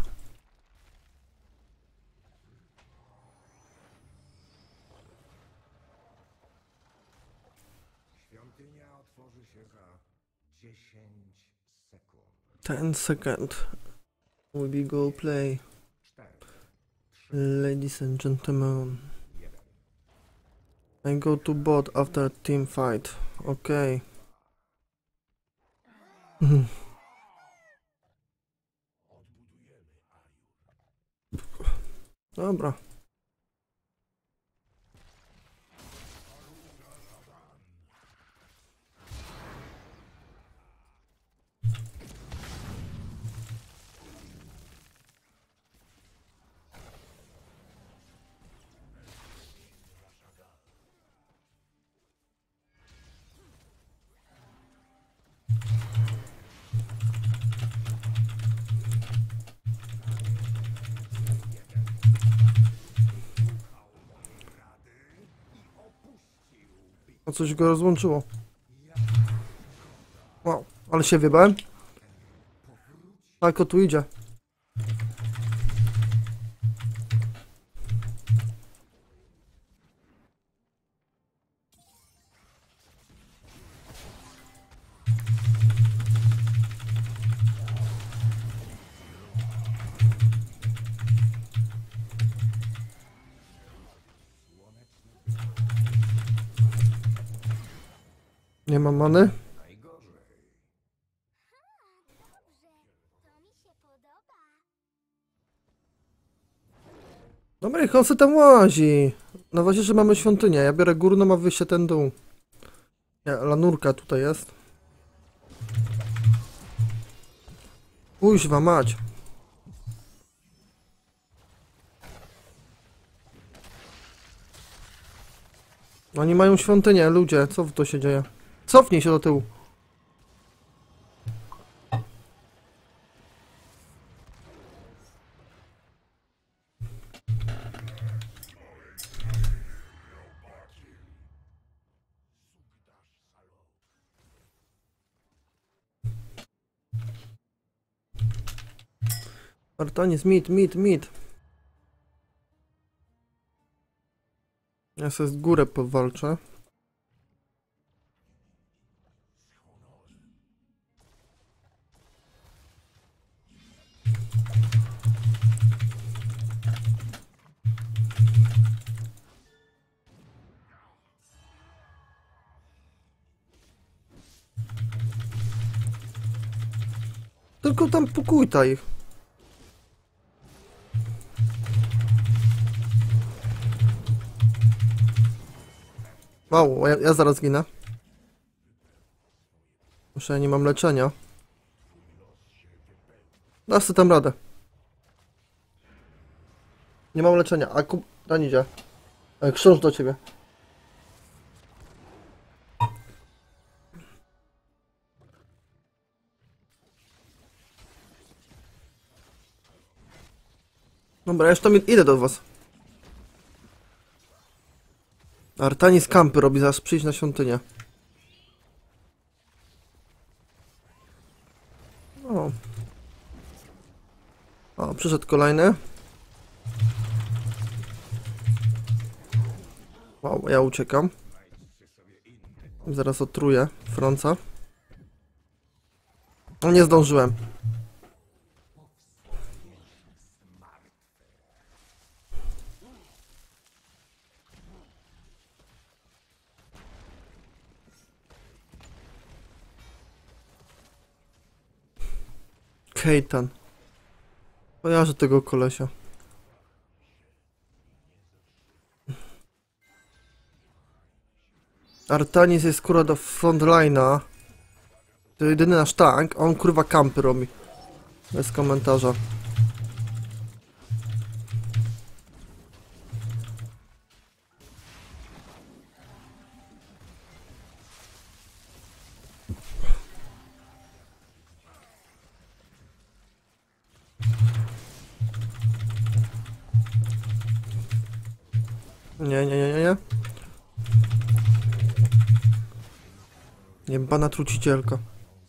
Świątynia otworzy się za 10 sekund. 10 second. We be go play. 4, Ladies and gentlemen. I go to bot after team fight. Okay. Dobra. O, coś go rozłączyło. Wow, ale się wybałem. Tak, o tu idzie. Nie mam many. Dobra, niech on se tam łazi. No właśnie, że mamy świątynię. Ja biorę górną, a wy się ten dół. Nie, Lanurka tutaj jest. Kuźwa mać. Oni mają świątynię, ludzie. Co w to się dzieje? Cofnij się do tyłu. Artanis, mid. Ja sobie z górę powalczę. Tylko tam pokójta ich. Mało, ja zaraz ginę. Muszę, ja nie mam leczenia. Dasz sobie tam radę. Nie mam leczenia, a Dan idzie. Krząż do ciebie. Dobra, ja już tam idę do was. Artanis kampy robi, zaraz przyjść na świątynię. O, przyszedł kolejny. Wow, ja uciekam. Zaraz otruję Franca. No nie zdążyłem. Kejtan. Kojarzę tego kolesia. Artanis jest kurwa do frontline'a. To jedyny nasz tank, a on kurwa kampy robi. Bez komentarza. Nie. Jebana trucicielka.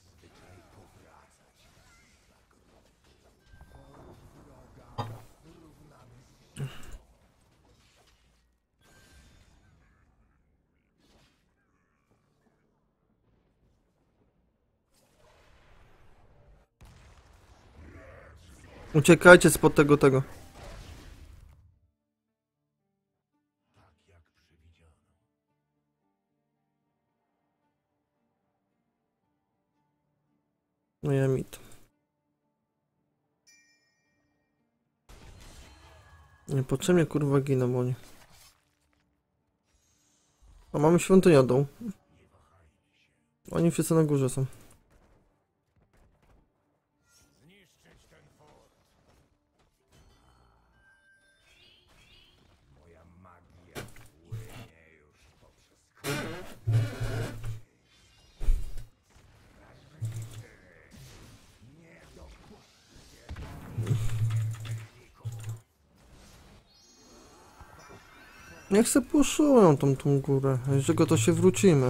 Uciekajcie spod tego. No ja mit. Niepotrzebnie kurwa giną oni. A mamy świątynię dół. Oni wszyscy na górze są. Moja magia płynie już poprzez Niech se puszują tą górę. A z czego to się wrócimy.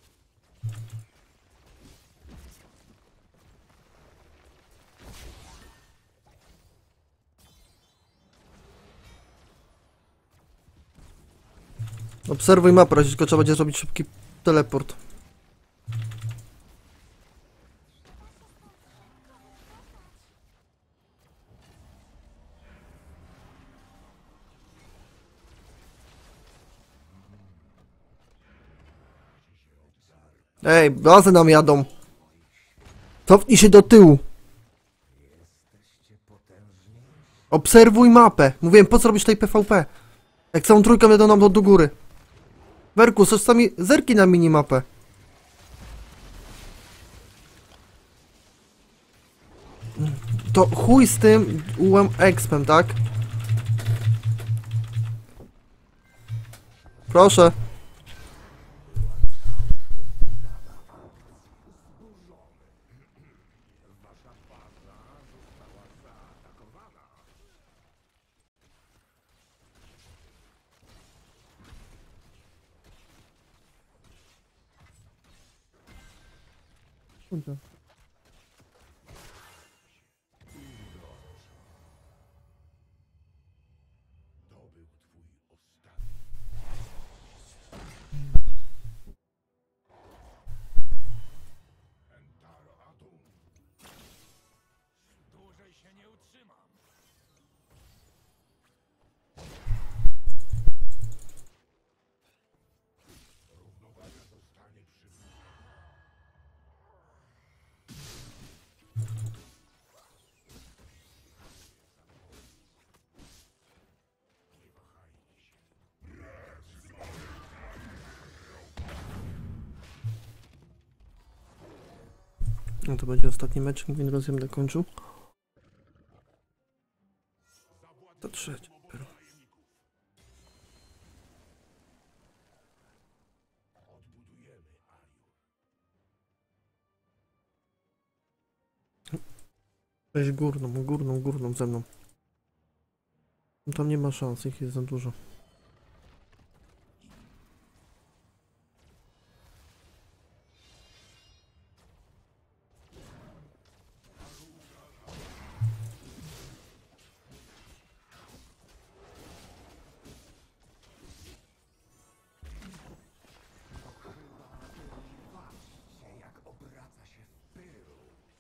Obserwuj mapę, razie tylko trzeba będzie zrobić szybki teleport. Ej, bazy nam jadą. Cofnij się do tyłu. Obserwuj mapę. Mówiłem, po co robisz tej PvP? Jak całą trójką jadą nam do góry. Werku, czasami zerki na minimapę. To chuj z tym ułem expem, tak? Proszę. Kurde. To był twój ostatni. Entaro Atum. Dłużej się nie utrzymam. Równowaga zostanie przywrócona. Nie wahajcie się. No to będzie ostatni mecz, więc będę kończył. To trzeci. Odbudujemy Ajur. Weź górną ze mną. No tam nie ma szans, ich jest za dużo. Patrzcie, jak obraca się w pył.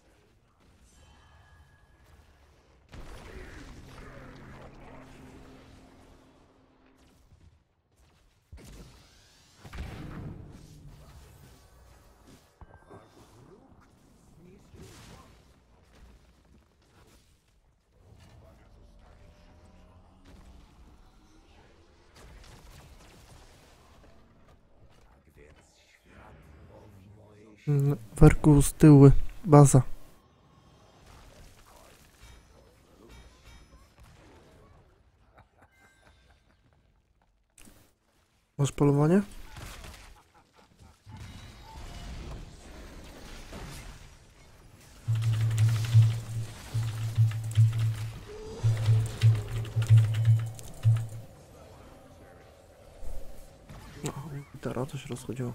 Tak więc światło w mojej Werku z tyłu, baza. Masz polowanie? No, teraz to się rozchodziło.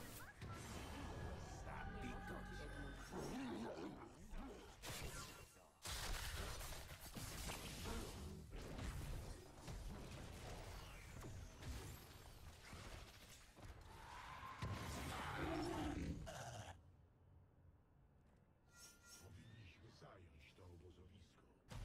powinniśmy zająć to obozowisko.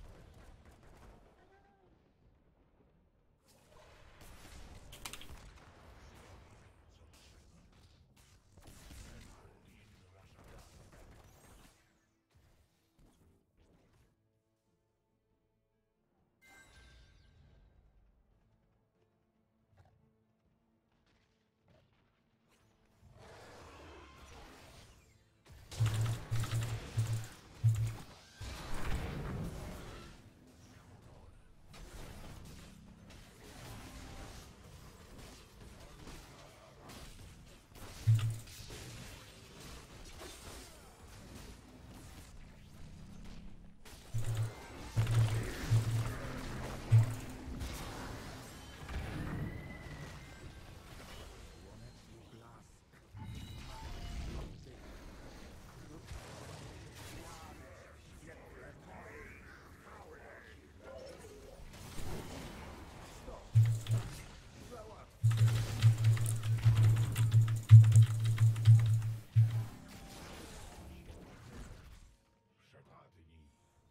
Przepadnij.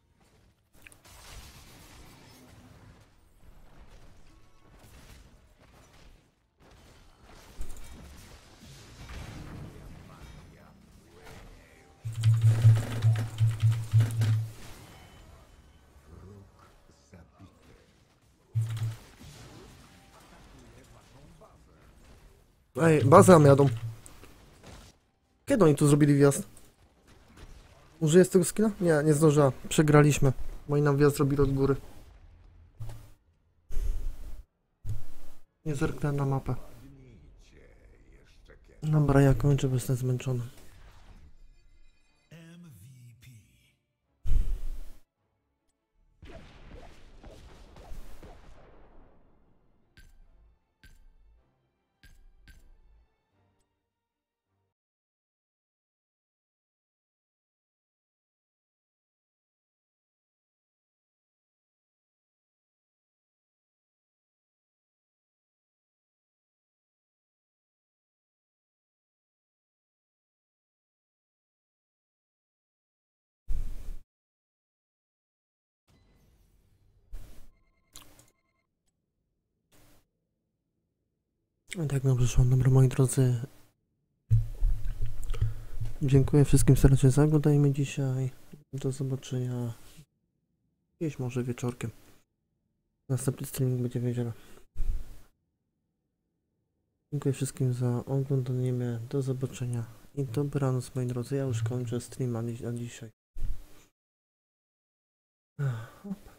Wróg zabity. Ej, bazę nam jadą. Kiedy oni tu zrobili wjazd? Użyję z tego skina? Nie, nie zdążyła. Przegraliśmy. Bo oni nam wjazd zrobili od góry. Nie zerknąłem na mapę. Padnijcie jeszcze kiedy. Dobra, ja kończę, bo jestem zmęczony. Tak nam przyszło. Dobra, moi drodzy. Dziękuję wszystkim serdecznie za oglądanie dzisiaj. Do zobaczenia. Gdzieś może wieczorkiem. Następny streaming będzie w niedzielę. Dziękuję wszystkim za oglądanie mnie. Do zobaczenia. I dobranoc, moi drodzy. Ja już kończę streama na dzisiaj.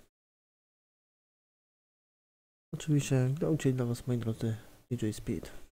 Oczywiście, grał dzisiaj dla was, moi drodzy, DJ Speed.